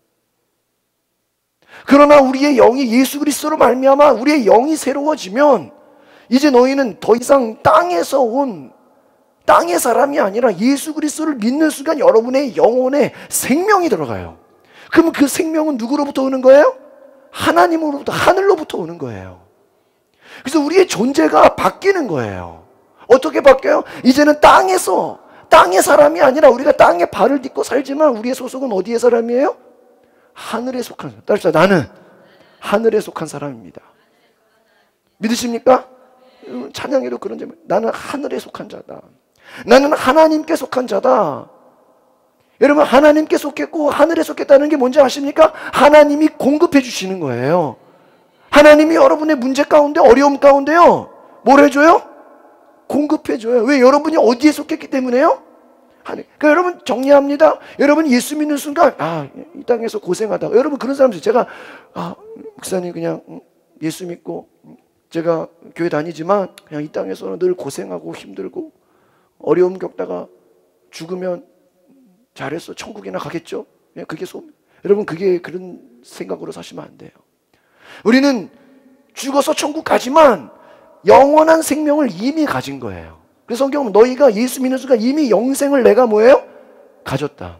그러나 우리의 영이 예수 그리스도로 말미암아 우리의 영이 새로워지면 이제 너희는 더 이상 땅에서 온 땅의 사람이 아니라 예수 그리스도를 믿는 순간 여러분의 영혼에 생명이 들어가요. 그러면 그 생명은 누구로부터 오는 거예요? 하나님으로부터, 하늘로부터 오는 거예요. 그래서 우리의 존재가 바뀌는 거예요. 어떻게 바뀌어요? 이제는 땅에서, 땅의 사람이 아니라 우리가 땅에 발을 딛고 살지만 우리의 소속은 어디의 사람이에요? 하늘에 속한 사람. 따라합시다. 나는 하늘에 속한 사람입니다. 믿으십니까? 찬양에도 그런 제목. 나는 하늘에 속한 자다. 나는 하나님께 속한 자다. 여러분 하나님께 속했고 하늘에 속했다는 게 뭔지 아십니까? 하나님이 공급해 주시는 거예요. 하나님이 여러분의 문제 가운데, 어려움 가운데요, 뭘 해줘요? 공급해줘요. 왜? 여러분이 어디에 속했기 때문에요? 그러니까 여러분 정리합니다. 여러분 예수 믿는 순간, 아, 이 땅에서 고생하다가, 여러분 그런 사람들, 제가 아, 목사님 그냥 예수 믿고 제가 교회 다니지만 그냥 이 땅에서는 늘 고생하고 힘들고 어려움 겪다가 죽으면 잘했어, 천국이나 가겠죠. 그냥 그게 소문. 여러분 그게 그런 생각으로 사시면 안 돼요. 우리는 죽어서 천국 가지만 영원한 생명을 이미 가진 거예요. 그래서 성경은 너희가 예수 믿는 순간 이미 영생을 내가 뭐예요? 가졌다.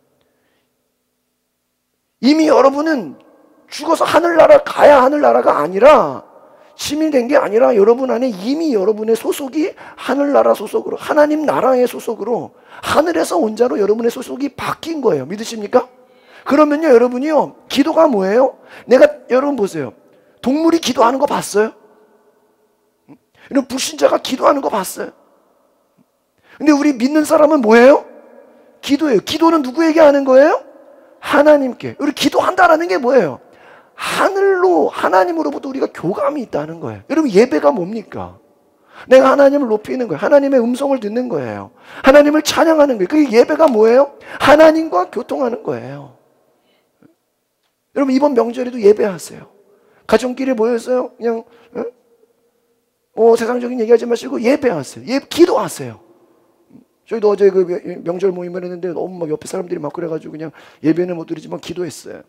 이미 여러분은 죽어서 하늘나라 가야 하늘나라가 아니라, 시민이 된 게 아니라 여러분 안에 이미 여러분의 소속이 하늘나라 소속으로, 하나님 나라의 소속으로, 하늘에서 온 자로 여러분의 소속이 바뀐 거예요. 믿으십니까? 그러면요 여러분이요, 기도가 뭐예요? 내가, 여러분 보세요, 동물이 기도하는 거 봤어요? 여러분 불신자가 기도하는 거 봤어요? 근데 우리 믿는 사람은 뭐예요? 기도예요. 기도는 누구에게 하는 거예요? 하나님께. 우리 기도한다라는 게 뭐예요? 하늘로, 하나님으로부터 우리가 교감이 있다는 거예요. 여러분 예배가 뭡니까? 내가 하나님을 높이는 거예요. 하나님의 음성을 듣는 거예요. 하나님을 찬양하는 거예요. 그게 예배가 뭐예요? 하나님과 교통하는 거예요. 여러분 이번 명절에도 예배하세요. 가정끼리 모여서 그냥 어? 어, 세상적인 얘기하지 마시고 예배하세요. 예, 기도하세요. 저희도 어제 그 명절 모임을 했는데 너무 막 옆에 사람들이 막 그래가지고 그냥 예배는 못 드리지만 기도했어요.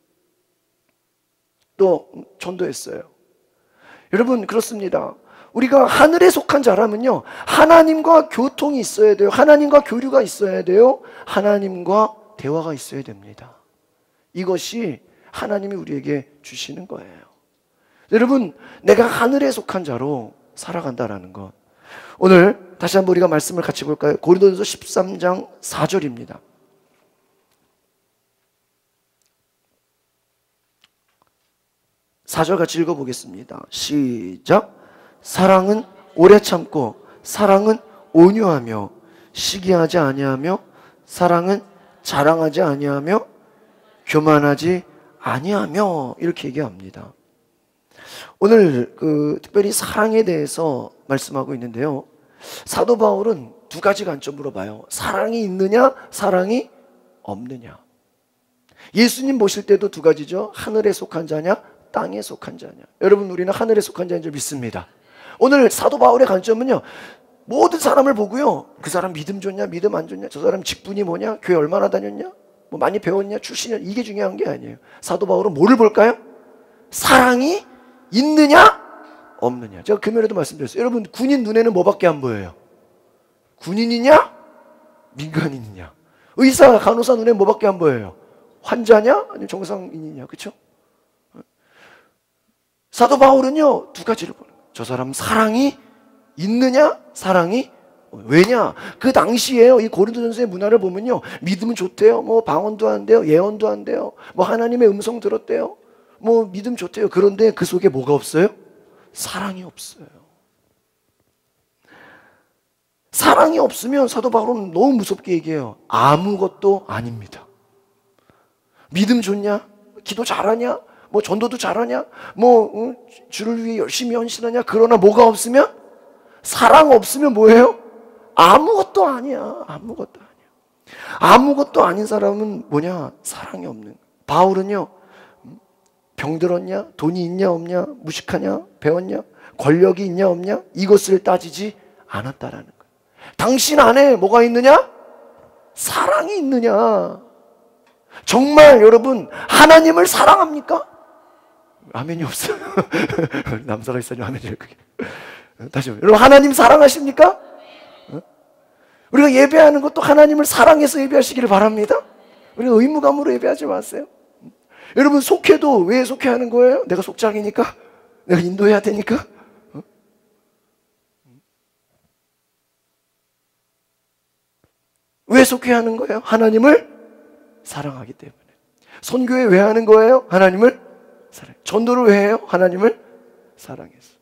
또 전도했어요. 여러분 그렇습니다. 우리가 하늘에 속한 자라면요, 하나님과 교통이 있어야 돼요. 하나님과 교류가 있어야 돼요. 하나님과 대화가 있어야 됩니다. 이것이 하나님이 우리에게 주시는 거예요. 여러분, 내가 하늘에 속한 자로 살아간다라는 것, 오늘 다시 한번 우리가 말씀을 같이 볼까요? 고린도전서 십삼 장 사 절입니다. 사 절 같이 읽어보겠습니다. 시작. 사랑은 오래 참고, 사랑은 온유하며, 시기하지 아니하며, 사랑은 자랑하지 아니하며, 교만하지 아니하며, 이렇게 얘기합니다. 오늘 그 특별히 사랑에 대해서 말씀하고 있는데요, 사도 바울은 두 가지 관점으로 봐요. 사랑이 있느냐, 사랑이 없느냐. 예수님 보실 때도 두 가지죠. 하늘에 속한 자냐, 땅에 속한 자냐. 여러분 우리는 하늘에 속한 자인 줄 믿습니다. 오늘 사도 바울의 관점은요, 모든 사람을 보고요, 그 사람 믿음 좋냐, 믿음 안 좋냐, 저 사람 직분이 뭐냐, 교회 얼마나 다녔냐, 뭐 많이 배웠냐, 출신이냐, 이게 중요한 게 아니에요. 사도 바울은 뭐를 볼까요? 사랑이 있느냐 없느냐. 제가 금요일에도 말씀드렸어요. 여러분 군인 눈에는 뭐밖에 안 보여요? 군인이냐 민간인이냐. 의사 간호사 눈에 뭐밖에 안 보여요? 환자냐 아니면 정상인이냐. 그렇죠? 사도 바울은요 두 가지를 보는 거예요. 저 사람 사랑이 있느냐, 사랑이 왜냐. 그 당시에요, 이 고린도전서의 문화를 보면요, 믿으면 좋대요. 뭐 방언도 한대요, 예언도 한대요, 뭐 하나님의 음성 들었대요, 뭐 믿음 좋대요. 그런데 그 속에 뭐가 없어요? 사랑이 없어요. 사랑이 없으면 사도 바울은 너무 무섭게 얘기해요. 아무것도 아닙니다. 믿음 좋냐? 기도 잘하냐? 뭐 전도도 잘하냐? 뭐 응? 주를 위해 열심히 헌신하냐? 그러나 뭐가 없으면? 사랑 없으면 뭐예요? 아무것도 아니야. 아무것도 아니야. 아무것도 아닌 사람은 뭐냐? 사랑이 없는. 바울은요, 병들었냐? 돈이 있냐 없냐? 무식하냐? 배웠냐? 권력이 있냐 없냐? 이것을 따지지 않았다라는 거예요. 당신 안에 뭐가 있느냐? 사랑이 있느냐? 정말 여러분 하나님을 사랑합니까? 아멘이 없어요. 남자가 있어요. 아멘이 그게. 다시 한번. 여러분 하나님 사랑하십니까? 우리가 예배하는 것도 하나님을 사랑해서 예배하시기를 바랍니다. 우리가 의무감으로 예배하지 마세요. 여러분 속해도 왜 속해하는 거예요? 내가 속장이니까? 내가 인도해야 되니까? 어? 왜 속해하는 거예요? 하나님을 사랑하기 때문에. 선교회 왜 하는 거예요? 하나님을 사랑. 전도를 왜 해요? 하나님을 사랑해서.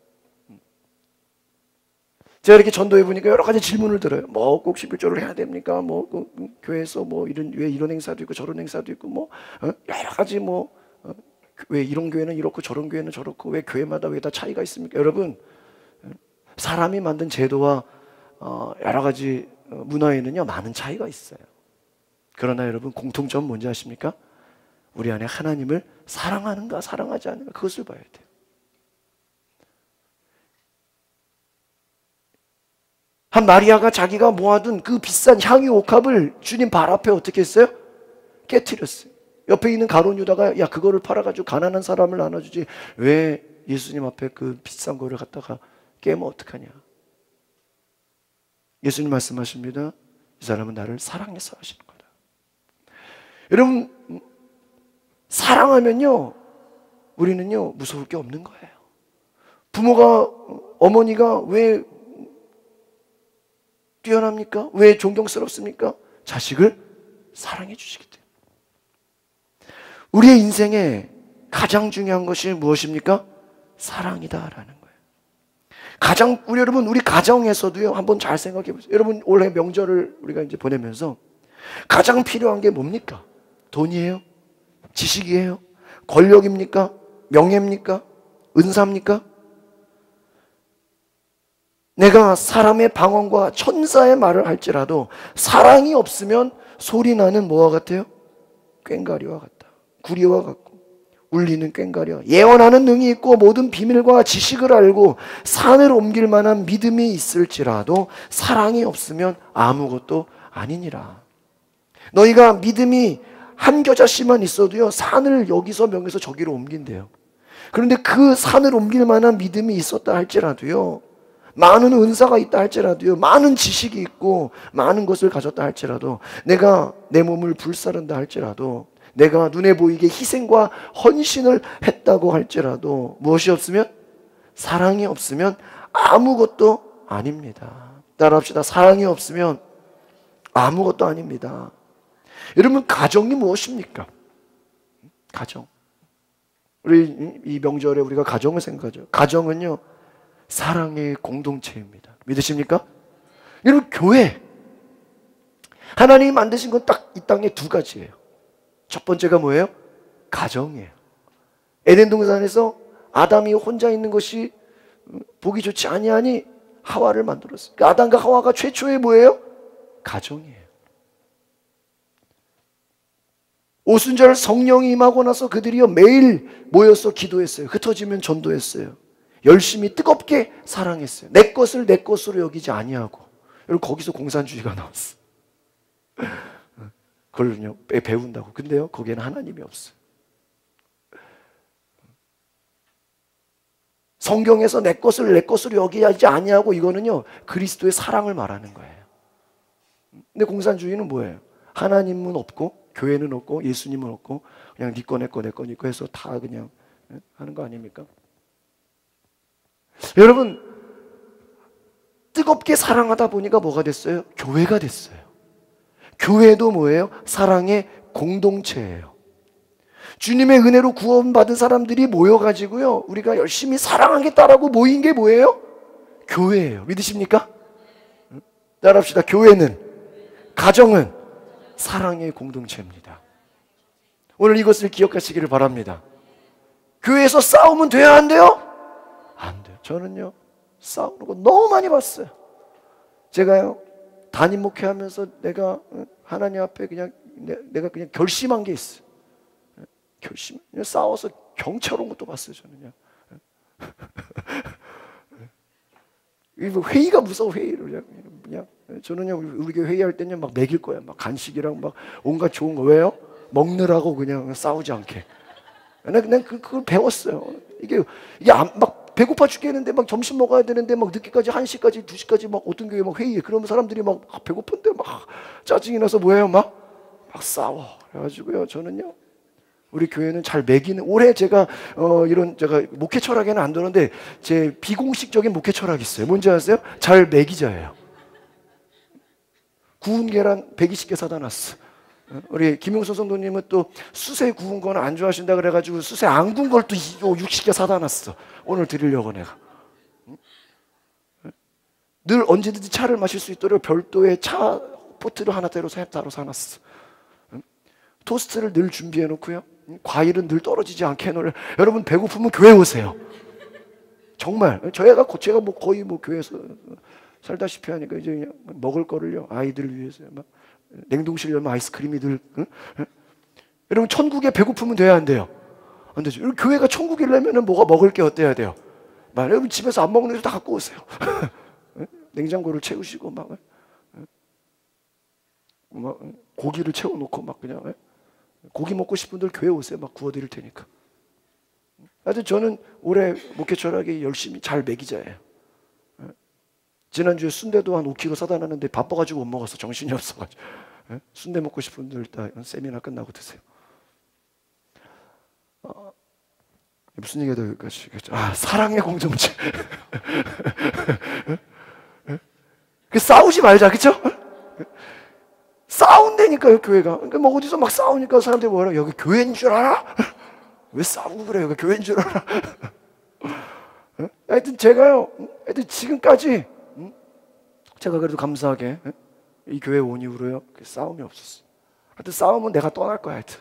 제가 이렇게 전도해 보니까 여러 가지 질문을 들어요. 뭐 꼭 십일조를 해야 됩니까? 뭐 그, 교회에서 뭐 이런 왜 이런 행사도 있고 저런 행사도 있고 뭐 어? 여러 가지 뭐 어? 왜 이런 교회는 이렇고 저런 교회는 저렇고 왜 교회마다 왜 다 차이가 있습니까? 여러분, 사람이 만든 제도와 어, 여러 가지 문화에는요 많은 차이가 있어요. 그러나 여러분, 공통점은 뭔지 아십니까? 우리 안에 하나님을 사랑하는가 사랑하지 않는가, 그것을 봐야 돼요. 한 마리아가 자기가 모아둔 그 비싼 향유 옥합을 주님 발 앞에 어떻게 했어요? 깨트렸어요. 옆에 있는 가룟 유다가 야 그거를 팔아가지고 가난한 사람을 나눠주지 왜 예수님 앞에 그 비싼 거를 갖다가 깨면 어떡하냐. 예수님 말씀하십니다. 이 사람은 나를 사랑해서 하시는 거다. 여러분, 사랑하면요 우리는요 무서울 게 없는 거예요. 부모가, 어머니가 왜 뛰어납니까? 왜 존경스럽습니까? 자식을 사랑해 주시기 때문에. 우리의 인생에 가장 중요한 것이 무엇입니까? 사랑이다라는 거예요. 가장, 우리 여러분, 우리 가정에서도요 한번 잘 생각해 보세요. 여러분, 올해 명절을 우리가 이제 보내면서 가장 필요한 게 뭡니까? 돈이에요? 지식이에요? 권력입니까? 명예입니까? 은사입니까? 내가 사람의 방언과 천사의 말을 할지라도 사랑이 없으면 소리나는 뭐와 같아요? 꽹과리와 같다. 구리와 같고 울리는 꽹과리와, 예언하는 능이 있고 모든 비밀과 지식을 알고 산을 옮길 만한 믿음이 있을지라도 사랑이 없으면 아무것도 아니니라. 너희가 믿음이 한 겨자씨만 있어도요 산을 여기서 명에서 저기로 옮긴대요. 그런데 그 산을 옮길 만한 믿음이 있었다 할지라도요, 많은 은사가 있다 할지라도요, 많은 지식이 있고 많은 것을 가졌다 할지라도, 내가 내 몸을 불사른다 할지라도, 내가 눈에 보이게 희생과 헌신을 했다고 할지라도 무엇이 없으면, 사랑이 없으면 아무것도 아닙니다. 따라합시다. 사랑이 없으면 아무것도 아닙니다. 여러분, 가정이 무엇입니까? 가정. 우리 이 명절에 우리가 가정을 생각하죠. 가정은요 사랑의 공동체입니다. 믿으십니까? 여러분, 교회, 하나님이 만드신 건 딱 이 땅에 두 가지예요. 첫 번째가 뭐예요? 가정이에요. 에덴 동산에서 아담이 혼자 있는 것이 보기 좋지 아니하니 하와를 만들었어요. 그러니까 아담과 하와가 최초의 뭐예요? 가정이에요. 오순절 성령이 임하고 나서 그들이요 매일 모여서 기도했어요. 흩어지면 전도했어요. 열심히 뜨겁게 사랑했어요. 내 것을 내 것으로 여기지 아니하고. 여러분, 거기서 공산주의가 나왔어. 그걸요 배운다고. 근데요 거기에는 하나님이 없어요. 성경에서 내 것을 내 것으로 여기지 아니하고, 이거는요 그리스도의 사랑을 말하는 거예요. 근데 공산주의는 뭐예요? 하나님은 없고 교회는 없고 예수님은 없고 그냥 네 거 내 거 내 거 네 거 해서 다 그냥 하는 거 아닙니까? 여러분, 뜨겁게 사랑하다 보니까 뭐가 됐어요? 교회가 됐어요. 교회도 뭐예요? 사랑의 공동체예요. 주님의 은혜로 구원받은 사람들이 모여가지고요 우리가 열심히 사랑하겠다라고 모인 게 뭐예요? 교회예요. 믿으십니까? 따라합시다. 교회는, 가정은 사랑의 공동체입니다. 오늘 이것을 기억하시기를 바랍니다. 교회에서 싸우면 돼야 안 돼요? 안 돼요. 저는요 싸우는 거 너무 많이 봤어요. 제가요 담임 목회하면서 내가 하나님 앞에 그냥 내가 그냥 결심한 게 있어요. 결심. 그냥 싸워서 경찰 온 것도 봤어요. 저는요. 회의가 무서워. 회의를 그냥, 그냥 저는요 우리 교회 회의할 때는 막 먹일 거야. 막 간식이랑 막 온갖 좋은 거. 왜요? 먹느라고 그냥 싸우지 않게. 난 그냥 그걸 배웠어요. 이게 이게 막 배고파 죽겠는데 막 점심 먹어야 되는데 막 늦게까지 한 시까지 두 시까지 막 어떤 교회 막 회의해. 그러면 사람들이 막 배고픈데 막 짜증이 나서 뭐예요? 막 막 싸워. 그래가지고요 저는요 우리 교회는 잘 먹이는, 올해 제가 어 이런 제가 목회 철학에는 안 들었는데 제 비공식적인 목회 철학이 있어요. 뭔지 아세요? 잘 먹이자예요. 구운 계란 백이십 개 사다 놨어. 우리 김용선 성도님은 또 수세 구운 거는 안 좋아하신다 그래가지고 수세 안 구운 걸 또 육십 개 사다 놨어. 오늘 드리려고 내가. 늘 언제든지 차를 마실 수 있도록 별도의 차 포트를 하나 따로 따로 사놨어. 토스트를 늘 준비해 놓고요. 과일은 늘 떨어지지 않게 해놓을. 여러분 배고프면 교회 오세요. 정말 저희가 제가 뭐 거의 뭐 교회에서 살다시피 하니까 이제 그냥 먹을 거를요 아이들 위해서 막 냉동실 열면 아이스크림이 늘. 응? 응? 여러분 천국에 배고프면 돼야 안 돼요? 안 되죠. 여러분, 교회가 천국이려면 뭐가 먹을 게 어때야 돼요? 막 여러분 집에서 안 먹는 거 다 갖고 오세요. 응? 냉장고를 채우시고 막, 응? 막 고기를 채워놓고 막 그냥 응? 고기 먹고 싶은 분들 교회 오세요. 막 구워드릴 테니까. 하여튼 저는 올해 목회 철학이 열심히 잘 먹이자예요. 지난주에 순대도 한 오 킬로그램 사다 놨는데 바빠가지고 못 먹었어. 정신이 없어가지고. 순대 먹고 싶은 분들 다 세미나 끝나고 드세요. 어, 무슨 얘기가 더 여기까지? 아, 사랑의 공동체. 그 싸우지 말자, 그쵸? 싸운다니까요, 교회가. 그러니까 뭐 어디서 막 싸우니까 사람들이 뭐라, 여기 교회인 줄 알아? 왜 싸우고 그래? 여기 교회인 줄 알아? 하여튼 제가요, 하여튼 지금까지 제가 그래도 감사하게 이 교회 온 이후로요 싸움이 없었어. 하여튼 싸우면 내가 떠날 거야. 하여튼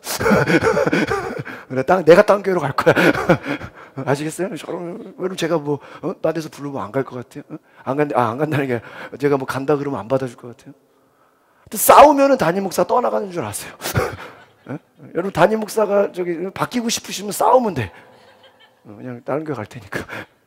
내가 딴 교회로 갈 거야. 아시겠어요? 여러분 제가 뭐 어? 딴 데서 부르면 안 갈 것 같아요? 어? 안 간, 아, 안 간다는 게 제가 뭐 간다 그러면 안 받아줄 것 같아요? 하여튼 싸우면은 담임 목사 떠나가는 줄 아세요? 어? 여러분 담임 목사가 저기 바뀌고 싶으시면 싸우면 돼. 어, 그냥 다른 교회 갈 테니까.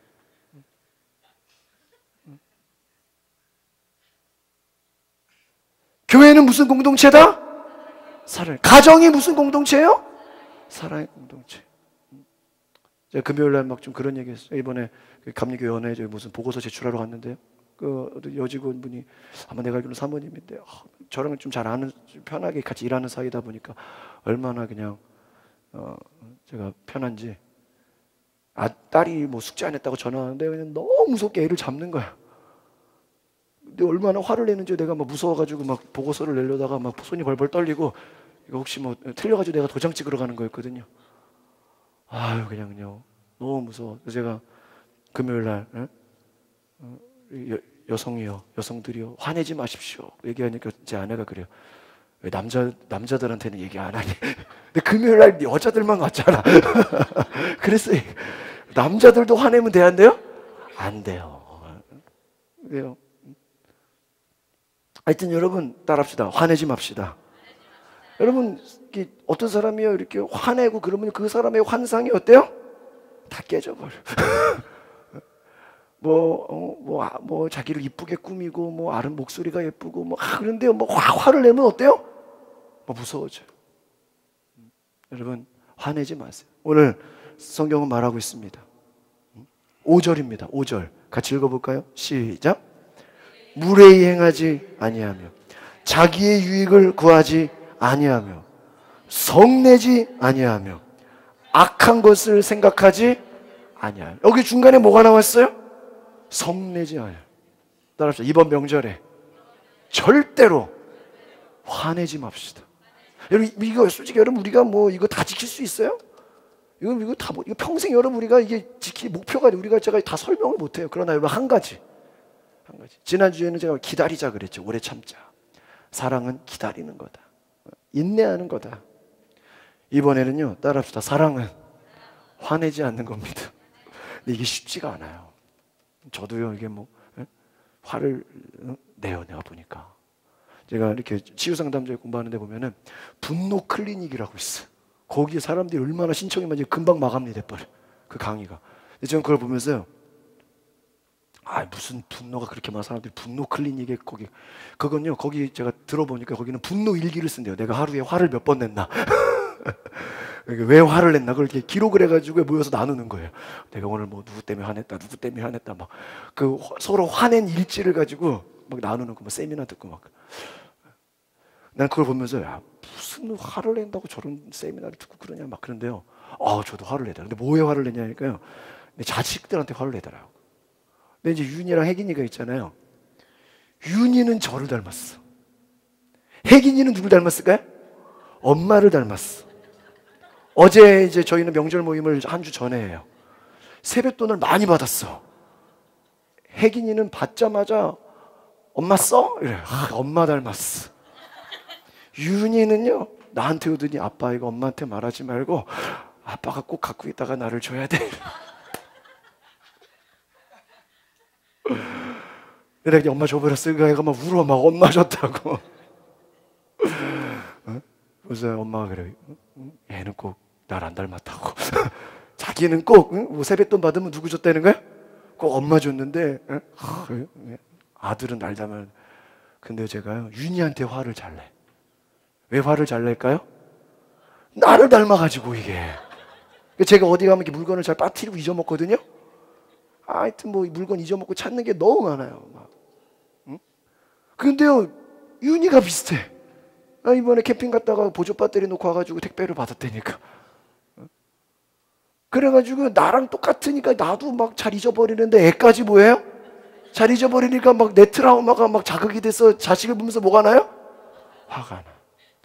교회는 무슨 공동체다? 사랑. 가정이 무슨 공동체예요? 사랑의 공동체. 제가 금요일 날 막 좀 그런 얘기 했어요. 이번에 감리교 연회 저기 무슨 보고서 제출하러 갔는데요. 그 여직원 분이 아마 내가 알기로는 사모님인데 어, 저랑 좀 잘 아는 편하게 같이 일하는 사이다 보니까 얼마나 그냥 어, 제가 편한지 아 딸이 뭐 숙제 안 했다고 전화하는데 그냥 너무 무섭게 애를 잡는 거야. 근데 얼마나 화를 내는지 내가 막 무서워가지고 막 보고서를 내려다가 막 손이 벌벌 떨리고 이거 혹시 뭐 틀려가지고 내가 도장 찍으러 가는 거였거든요. 아유 그냥요 너무 무서워. 그래서 제가 금요일 날 에? 어, 여, 여성이요 여성들이요 화내지 마십시오 얘기하니까 제 아내가 그래요. 왜 남자 남자들한테는 얘기 안 하니? 근데 금요일 날 여자들만 왔잖아. 그래서 남자들도 화내면 돼야 안 돼요? 왜요? 하여튼 여러분 따라합시다. 화내지 맙시다. 여러분 어떤 사람이요 이렇게 화내고 그러면 그 사람의 환상이 어때요? 다 깨져버려. 뭐, 어, 뭐, 아, 뭐 자기를 이쁘게 꾸미고 뭐 아름 목소리가 예쁘고 뭐 아, 그런데요 뭐 화, 화를 내면 어때요? 뭐 무서워져요. 음, 여러분 화내지 마세요. 오늘 성경은 말하고 있습니다. 오 절입니다. 오 절 같이 읽어볼까요? 시작. 무례히 행하지 아니하며 자기의 유익을 구하지 아니하며 성내지 아니하며 악한 것을 생각하지 아니하며. 여기 중간에 뭐가 나왔어요? 성내지 아니하며. 따라합시다. 이번 명절에 절대로 화내지 맙시다. 여러분 이거 솔직히 여러분 우리가 뭐 이거 다 지킬 수 있어요? 이거 이거 다 이거 평생 여러분 우리가 이게 지킬 목표가 우리가 제가 다 설명을 못 해요. 그러나 여러분 한 가지 한 가지. 지난주에는 제가 기다리자 그랬죠. 오래 참자. 사랑은 기다리는 거다. 인내하는 거다. 이번에는요. 따라합시다. 사랑은 화내지 않는 겁니다. 근데 이게 쉽지가 않아요. 저도요. 이게 뭐 에? 화를 내요. 내가 보니까. 제가 이렇게 치유상담소에 공부하는 데 보면은 분노 클리닉이라고 있어요. 거기에 사람들이 얼마나 신청이 많은지 금방 마감이 돼버려. 그 강의가. 근데 저는 그걸 보면서요. 아 무슨 분노가 그렇게 많아. 사람들이 분노 클리닉에 거기 그건요 거기 제가 들어보니까 거기는 분노 일기를 쓴대요. 내가 하루에 화를 몇 번 냈나. 왜 화를 냈나 그걸 이렇게 기록을 해가지고 모여서 나누는 거예요. 내가 오늘 뭐 누구 때문에 화냈다 누구 때문에 화냈다 막 그 서로 화낸 일지를 가지고 막 나누는 거 뭐 세미나 듣고 막. 난 그걸 보면서 야 무슨 화를 낸다고 저런 세미나를 듣고 그러냐 막 그런데요. 아 저도 화를 내더라. 근데 뭐에 화를 내냐니까요. 내 자식들한테 화를 내더라고. 근데 이제 윤이랑 혜긴이가 있잖아요. 윤이는 저를 닮았어. 혜긴이는 누굴 닮았을까요? 엄마를 닮았어. 어제 이제 저희는 명절 모임을 한 주 전에 해요. 세뱃돈을 많이 받았어. 혜긴이는 받자마자 엄마 써? 이래. 아, 엄마 닮았어. 윤이는요 나한테 오더니 아빠 이거 엄마한테 말하지 말고 아빠가 꼭 갖고 있다가 나를 줘야 돼. 내가 그냥 엄마 줘버렸어. 그 애가 막 울어, 막 엄마 줬다고. 어? 그래서 엄마가 그래. 얘는 꼭 날 안 닮았다고. 자기는 꼭 응? 뭐 세뱃돈 받으면 누구 줬다는 거야? 꼭 엄마 줬는데 응? 아들은 날 닮은. 근데 제가요 윤희한테 화를 잘 내. 왜 화를 잘 낼까요? 나를 닮아가지고 이게. 제가 어디 가면 이렇게 물건을 잘 빠뜨리고 잊어먹거든요. 하여튼 뭐 물건 잊어먹고 찾는 게 너무 많아요. 막. 응? 근데요 윤희가 비슷해. 아, 이번에 캠핑 갔다가 보조 배터리 놓고 와가지고 택배를 받았다니까. 응? 그래가지고 나랑 똑같으니까 나도 막 잘 잊어버리는데 애까지 뭐예요? 잘 잊어버리니까 막 내 트라우마가 막 자극이 돼서 자식을 보면서 뭐가 나요? 화가 나.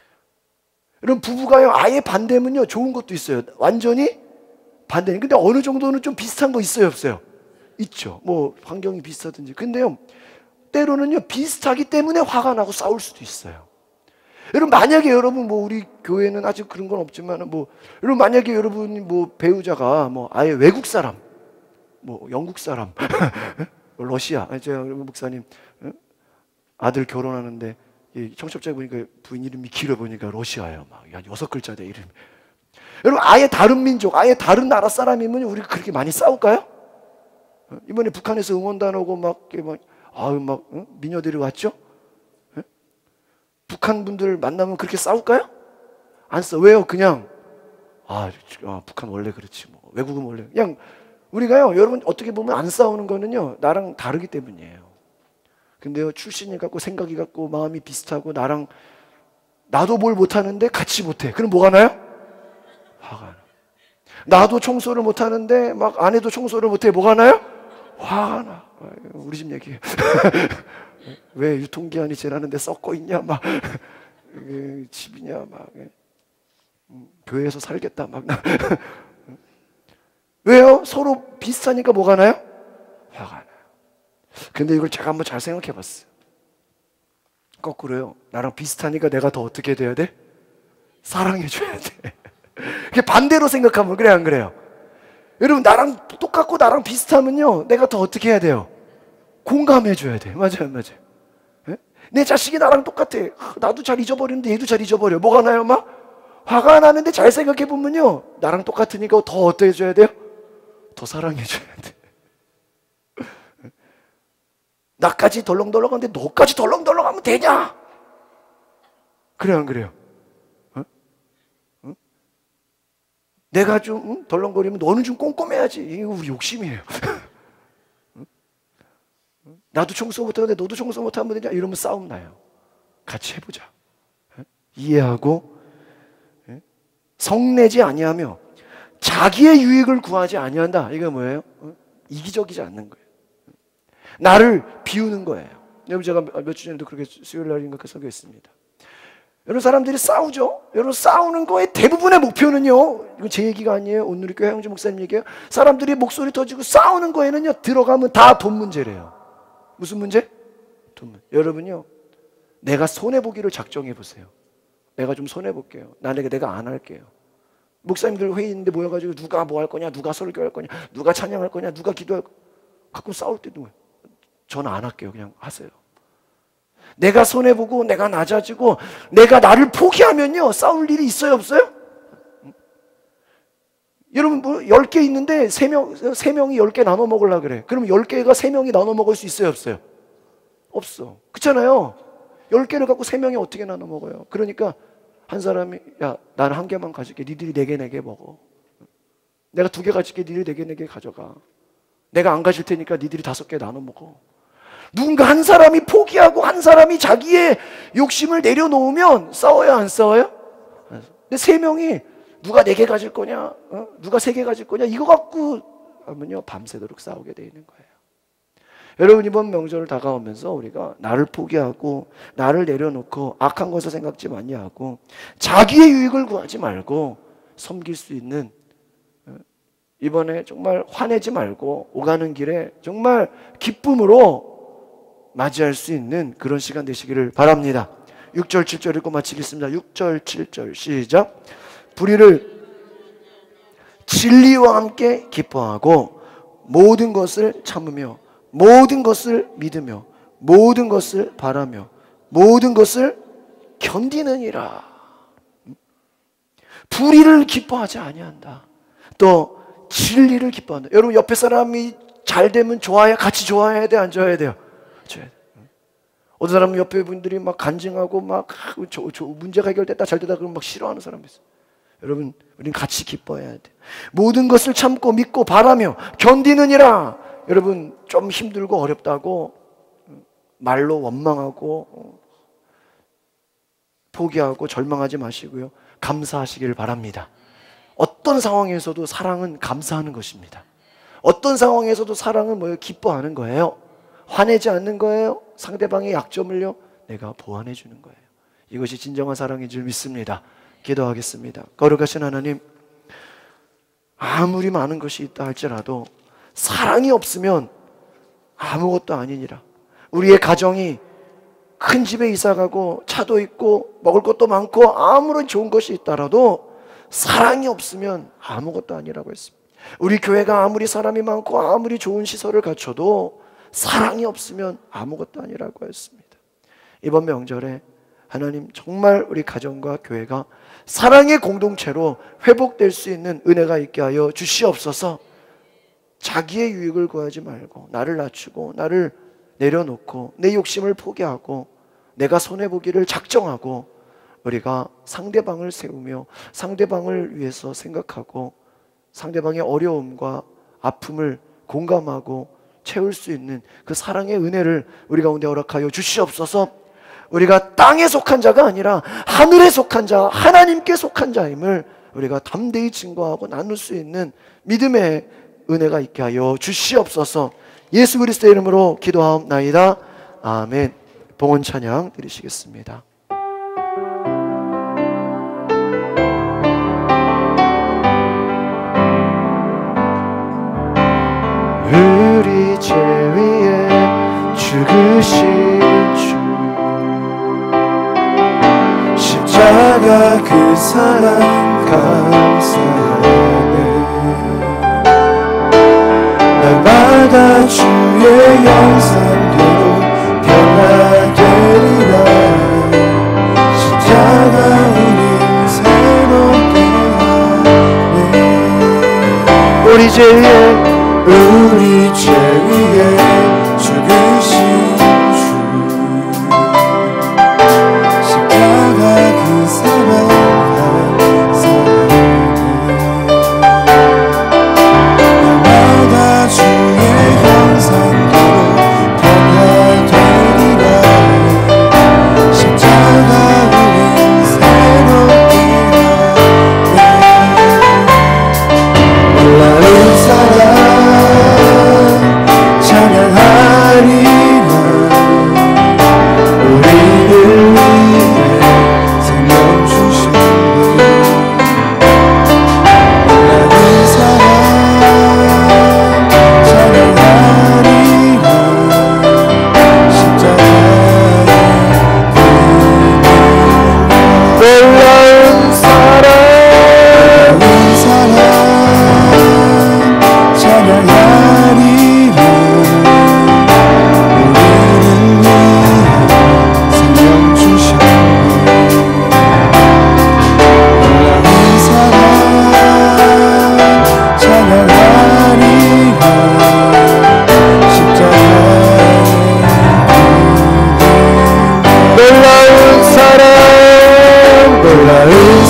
여러분 부부가요 아예 반대면요 좋은 것도 있어요. 완전히 반대. 근데 어느 정도는 좀 비슷한 거 있어요 없어요? 있죠. 뭐 환경이 비슷하든지. 근데요 때로는요 비슷하기 때문에 화가 나고 싸울 수도 있어요. 여러분 만약에 여러분 뭐 우리 교회는 아직 그런 건 없지만 뭐 여러분 만약에 여러분 뭐 배우자가 뭐 아예 외국 사람, 뭐 영국 사람, 러시아, 아니 제가 목사님 아들 결혼하는데 청첩장 보니까 부인 이름이 길어 보니까 러시아예요. 막 한 여섯 글자대 이름. 여러분 아예 다른 민족, 아예 다른 나라 사람이면 우리 그렇게 많이 싸울까요? 이번에 북한에서 응원단 오고 막, 막 아유 막 응? 미녀들이 왔죠? 응? 북한 분들 만나면 그렇게 싸울까요? 안 싸. 왜요? 그냥 아, 아 북한 원래 그렇지 뭐 외국은 원래 그냥 우리가요 여러분 어떻게 보면 안 싸우는 거는요 나랑 다르기 때문이에요. 근데요 출신이 같고 생각이 같고 마음이 비슷하고 나랑 나도 뭘 못하는데 같이 못해. 그럼 뭐가 나요? 화가 나. 나도 청소를 못하는데 막 아내도 청소를 못해. 뭐가 나요? 화가 나. 우리 집 얘기예요. 왜 유통기한이 지났는데 썩고 있냐 막 집이냐 막 교회에서 살겠다 막 왜요? 서로 비슷하니까 뭐가 나요? 화가 나요. 근데 이걸 제가 한번 잘 생각해 봤어요. 거꾸로요. 나랑 비슷하니까 내가 더 어떻게 돼야 돼? 사랑해줘야 돼. 그게 반대로 생각하면 그래 안 그래요? 여러분 나랑 똑같고 나랑 비슷하면요 내가 더 어떻게 해야 돼요? 공감해줘야 돼. 맞아요 맞아요. 네? 내 자식이 나랑 똑같아. 나도 잘 잊어버리는데 얘도 잘 잊어버려. 뭐가 나요 막? 화가 나는데 잘 생각해 보면요 나랑 똑같으니까 더 어떻게 해줘야 돼요? 더 사랑해줘야 돼. 나까지 덜렁덜렁한데 너까지 덜렁덜렁하면 되냐? 그래요 안 그래요? 어? 어? 내가 좀 응? 덜렁거리면 너는 좀 꼼꼼해야지. 이거 우리 욕심이에요. 어? 나도 청소 못하는데 너도 청소 못하면 되냐? 이러면 싸움 나요. 같이 해보자. 어? 이해하고 어? 성내지 아니하며 자기의 유익을 구하지 아니한다. 이게 뭐예요? 어? 이기적이지 않는 거예요. 나를 비우는 거예요. 여러분 제가 몇 주 전에도 그렇게 수요일 날인가 그 설교했습니다. 여러분 사람들이 싸우죠. 여러분 싸우는 거의 대부분의 목표는요. 이건 제 얘기가 아니에요. 오늘 교회 형제 목사님 얘기예요. 사람들이 목소리 터지고 싸우는 거에는요. 들어가면 다 돈 문제래요. 무슨 문제? 돈 문제. 여러분요. 내가 손해 보기를 작정해 보세요. 내가 좀 손해 볼게요. 나에게 내가 안 할게요. 목사님들 회의인데 모여가지고 누가 뭐 할 거냐, 누가 설교할 거냐, 누가 찬양할 거냐, 누가 기도할 거냐. 가끔 싸울 때도 저는 안 할게요. 그냥 하세요. 내가 손해보고 내가 낮아지고 내가 나를 포기하면요 싸울 일이 있어요 없어요? 여러분 뭐 열 개 있는데 세 명, 세 명이 열 개 나눠 먹으려고 그래. 그럼 열 개가 세 명이 나눠 먹을 수 있어요 없어요? 없어. 그렇잖아요. 열 개를 갖고 세 명이 어떻게 나눠 먹어요? 그러니까 한 사람이 야 나는 한 개만 가질게. 니들이 네 개 네 개 먹어. 내가 두 개 가질게. 니들이 네 개 네 개 가져가. 내가 안 가질 테니까 니들이 다섯 개 나눠 먹어. 누군가 한 사람이 포기하고 한 사람이 자기의 욕심을 내려놓으면 싸워요 안 싸워요? 근데 세 명이 누가 네 개 가질 거냐, 어? 누가 세 개 가질 거냐 이거 갖고 하면요 밤새도록 싸우게 돼 있는 거예요. 여러분 이번 명절 다가오면서 우리가 나를 포기하고 나를 내려놓고 악한 것을 생각지 아니하고 자기의 유익을 구하지 말고 섬길 수 있는 이번에 정말 화내지 말고 오가는 길에 정말 기쁨으로 맞이할 수 있는 그런 시간 되시기를 바랍니다. 육 절 칠 절 읽고 마치겠습니다. 육 절 칠 절 시작. 불의를 진리와 함께 기뻐하고 모든 것을 참으며 모든 것을 믿으며 모든 것을 바라며 모든 것을 견디느니라. 불의를 기뻐하지 아니한다. 또 진리를 기뻐한다. 여러분 옆에 사람이 잘 되면 좋아해, 같이 좋아해야 돼, 안 좋아해야 돼요? 좋아해야 돼. 어떤 사람은 옆에 분들이 막 간증하고 막 저, 저 문제가 해결됐다, 잘 되다 그러면 막 싫어하는 사람이 있어요. 여러분, 우리는 같이 기뻐해야 돼. 모든 것을 참고 믿고 바라며 견디느니라. 여러분, 좀 힘들고 어렵다고 말로 원망하고 포기하고 절망하지 마시고요. 감사하시길 바랍니다. 어떤 상황에서도 사랑은 감사하는 것입니다. 어떤 상황에서도 사랑은 뭐예요? 기뻐하는 거예요. 화내지 않는 거예요. 상대방의 약점을요, 내가 보완해 주는 거예요. 이것이 진정한 사랑인 줄 믿습니다. 기도하겠습니다. 거룩하신 하나님, 아무리 많은 것이 있다 할지라도 사랑이 없으면 아무것도 아니니라. 우리의 가정이 큰 집에 이사가고 차도 있고 먹을 것도 많고 아무런 좋은 것이 있더라도 사랑이 없으면 아무것도 아니라고 했습니다. 우리 교회가 아무리 사람이 많고 아무리 좋은 시설을 갖춰도 사랑이 없으면 아무것도 아니라고 했습니다. 이번 명절에 하나님, 정말 우리 가정과 교회가 사랑의 공동체로 회복될 수 있는 은혜가 있게 하여 주시옵소서. 자기의 유익을 구하지 말고 나를 낮추고 나를 내려놓고 내 욕심을 포기하고 내가 손해보기를 작정하고 우리가 상대방을 세우며 상대방을 위해서 생각하고 상대방의 어려움과 아픔을 공감하고 채울 수 있는 그 사랑의 은혜를 우리 가운데 허락하여 주시옵소서. 우리가 땅에 속한 자가 아니라 하늘에 속한 자, 하나님께 속한 자임을 우리가 담대히 증거하고 나눌 수 있는 믿음의 은혜가 있게 하여 주시옵소서. 예수 그리스도의 이름으로 기도하옵나이다. 아멘. 봉헌 찬양 드리시겠습니다. 우리 죄 위에 죽으신 주, 십자가 그 사랑 감사하네. 날마다 주의 형상대로 변화되리라. 십자가 우리 새롭게 하네. 우리 죄 위에 우리 죄 위에 죽으신 주, 십자가 그 사랑 감사하네. 날마다 주의 형상대로 변화되리라. 십자가 우리 새롭게 하네. 놀라운 사랑 찬양하리라. 우리를 위해 생명 주신 분, 놀라운 사랑 찬양하리라. 십자가의 그 놀라운 사랑, 놀라운 사랑 찬양하리라. 우리는 위해 생명 주신 분, 놀라운 사랑 찬양하리라. 십자가의 놀라운 사랑, 놀라운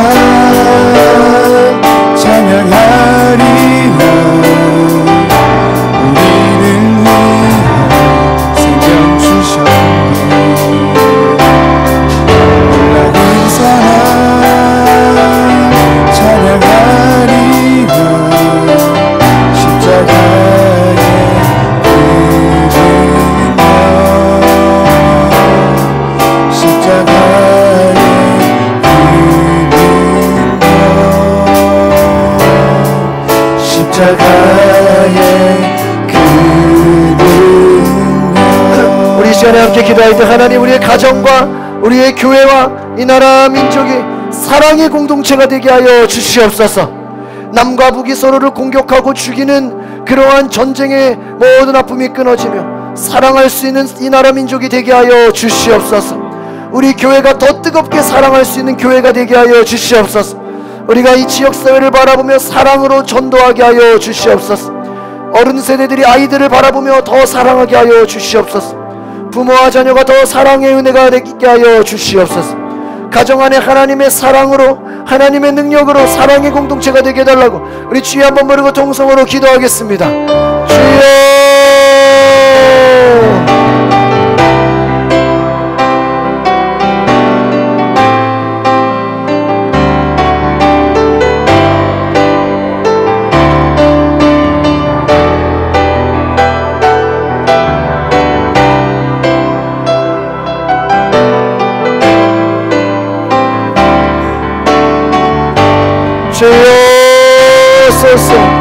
사랑 찬양하리라. 우리는 위해 생명 주셨네. 놀라운 사랑 찬양하리라. 십자가의 그 능력, 십자가의 십자가의 그 능력. 우리 시간에 함께 기도할 때 하나님, 우리의 가정과 우리의 교회와 이 나라 민족이 사랑의 공동체가 되게 하여 주시옵소서. 남과 북이 서로를 공격하고 죽이는 그러한 전쟁의 모든 아픔이 끊어지며 사랑할 수 있는 이 나라 민족이 되게 하여 주시옵소서. 우리 교회가 더 뜨겁게 사랑할 수 있는 교회가 되게 하여 주시옵소서. 우리가 이 지역사회를 바라보며 사랑으로 전도하게 하여 주시옵소서. 어른 세대들이 아이들을 바라보며 더 사랑하게 하여 주시옵소서. 부모와 자녀가 더 사랑의 은혜가 되게 하여 주시옵소서. 가정 안에 하나님의 사랑으로, 하나님의 능력으로 사랑의 공동체가 되게 해달라고 우리 주여 한번 부르고 통성으로 기도하겠습니다. 주여, 주여소서.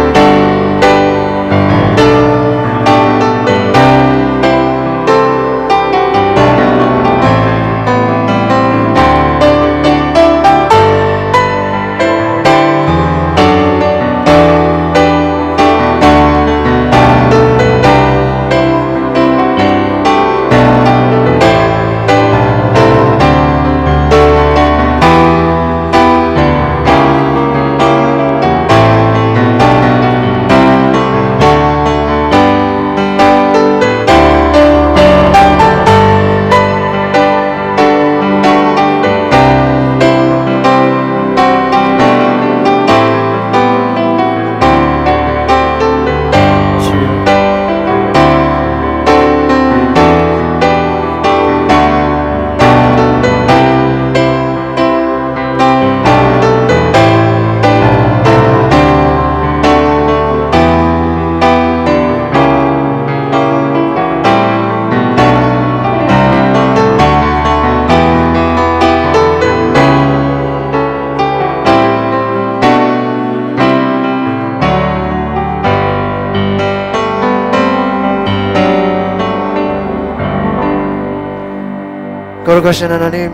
거룩하신 하나님,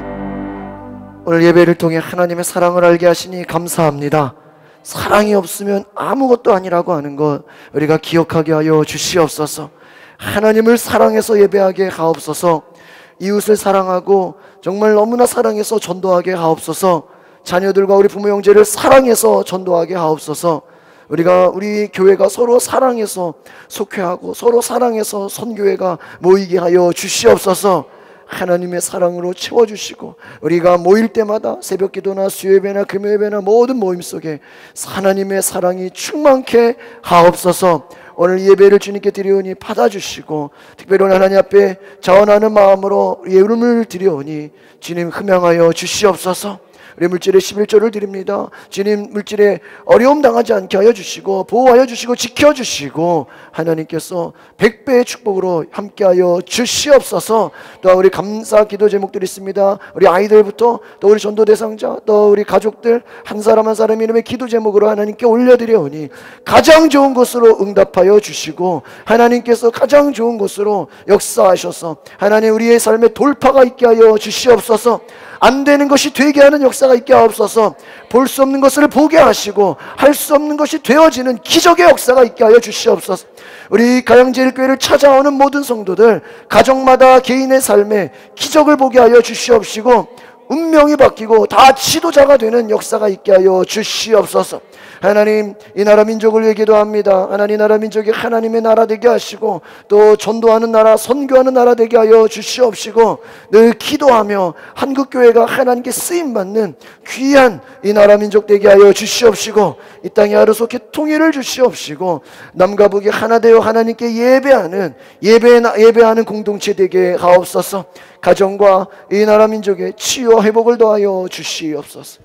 오늘 예배를 통해 하나님의 사랑을 알게 하시니 감사합니다. 사랑이 없으면 아무것도 아니라고 하는 것 우리가 기억하게 하여 주시옵소서. 하나님을 사랑해서 예배하게 하옵소서. 이웃을 사랑하고 정말 너무나 사랑해서 전도하게 하옵소서. 자녀들과 우리 부모 형제를 사랑해서 전도하게 하옵소서. 우리가 우리 교회가 서로 사랑해서 속회하고 서로 사랑해서 선교회가 모이게 하여 주시옵소서. 하나님의 사랑으로 채워주시고 우리가 모일 때마다 새벽기도나 수요예배나 금요예배나 모든 모임 속에 하나님의 사랑이 충만케 하옵소서. 오늘 예배를 주님께 드리오니 받아주시고 특별히 오늘 하나님 앞에 자원하는 마음으로 예물을 드리오니 주님 흠양하여 주시옵소서. 우리 물질의 십일조를 드립니다. 주님 물질에 어려움 당하지 않게 하여 주시고 보호하여 주시고 지켜주시고 하나님께서 백배의 축복으로 함께하여 주시옵소서. 또한 우리 감사 기도 제목들이 있습니다. 우리 아이들부터 또 우리 전도 대상자 또 우리 가족들 한 사람 한 사람 이름의 기도 제목으로 하나님께 올려드려오니 가장 좋은 것으로 응답하여 주시고 하나님께서 가장 좋은 것으로 역사하셔서 하나님 우리의 삶에 돌파가 있게 하여 주시옵소서. 안 되는 것이 되게 하는 역사가 있게 하옵소서. 볼 수 없는 것을 보게 하시고 할 수 없는 것이 되어지는 기적의 역사가 있게 하여 주시옵소서. 우리 가양제일교회를 찾아오는 모든 성도들 가정마다 개인의 삶에 기적을 보게 하여 주시옵시고 운명이 바뀌고 다 지도자가 되는 역사가 있게 하여 주시옵소서. 하나님 이 나라 민족을 위해 기도합니다. 하나님 나라 민족이 하나님의 나라 되게 하시고 또 전도하는 나라 선교하는 나라 되게 하여 주시옵시고 늘 기도하며 한국교회가 하나님께 쓰임받는 귀한 이 나라 민족 되게 하여 주시옵시고 이 땅에 하루속히 통일을 주시옵시고 남과 북이 하나 되어 하나님께 예배하는 예배, 예배하는 공동체 되게 하옵소서. 가정과 이 나라 민족의 치유와 회복을 더하여 주시옵소서.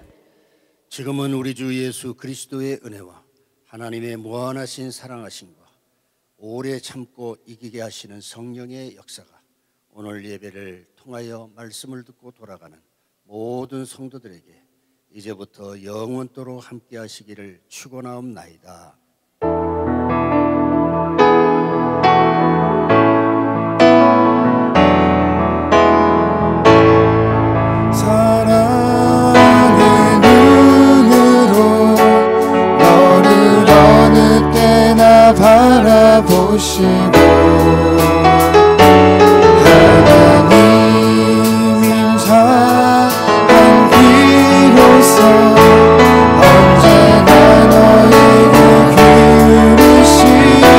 지금은 우리 주 예수 그리스도의 은혜와 하나님의 무한하신 사랑하심과 오래 참고 이기게 하시는 성령의 역사가 오늘 예배를 통하여 말씀을 듣고 돌아가는 모든 성도들에게 이제부터 영원토록 함께 하시기를 축원하옵나이다. 주시고 하나님 인자한 귀로서 언제나 너희를 기르시니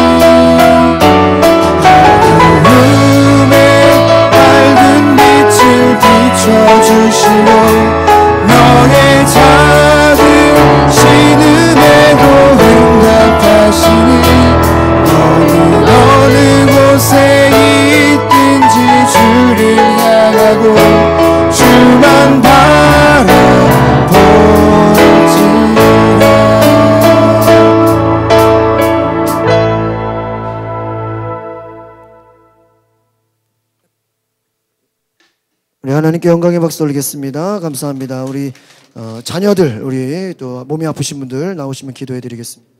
어두움에 밝은 빛을 비춰주시고 너의 작은 신음에도 응답하시니 너는 어느 곳에 있든지 주를 향하고 주만 바라볼지라. 우리 하나님께 영광의 박수 올리겠습니다. 감사합니다. 우리 어, 자녀들, 우리 또 몸이 아프신 분들 나오시면 기도해 드리겠습니다.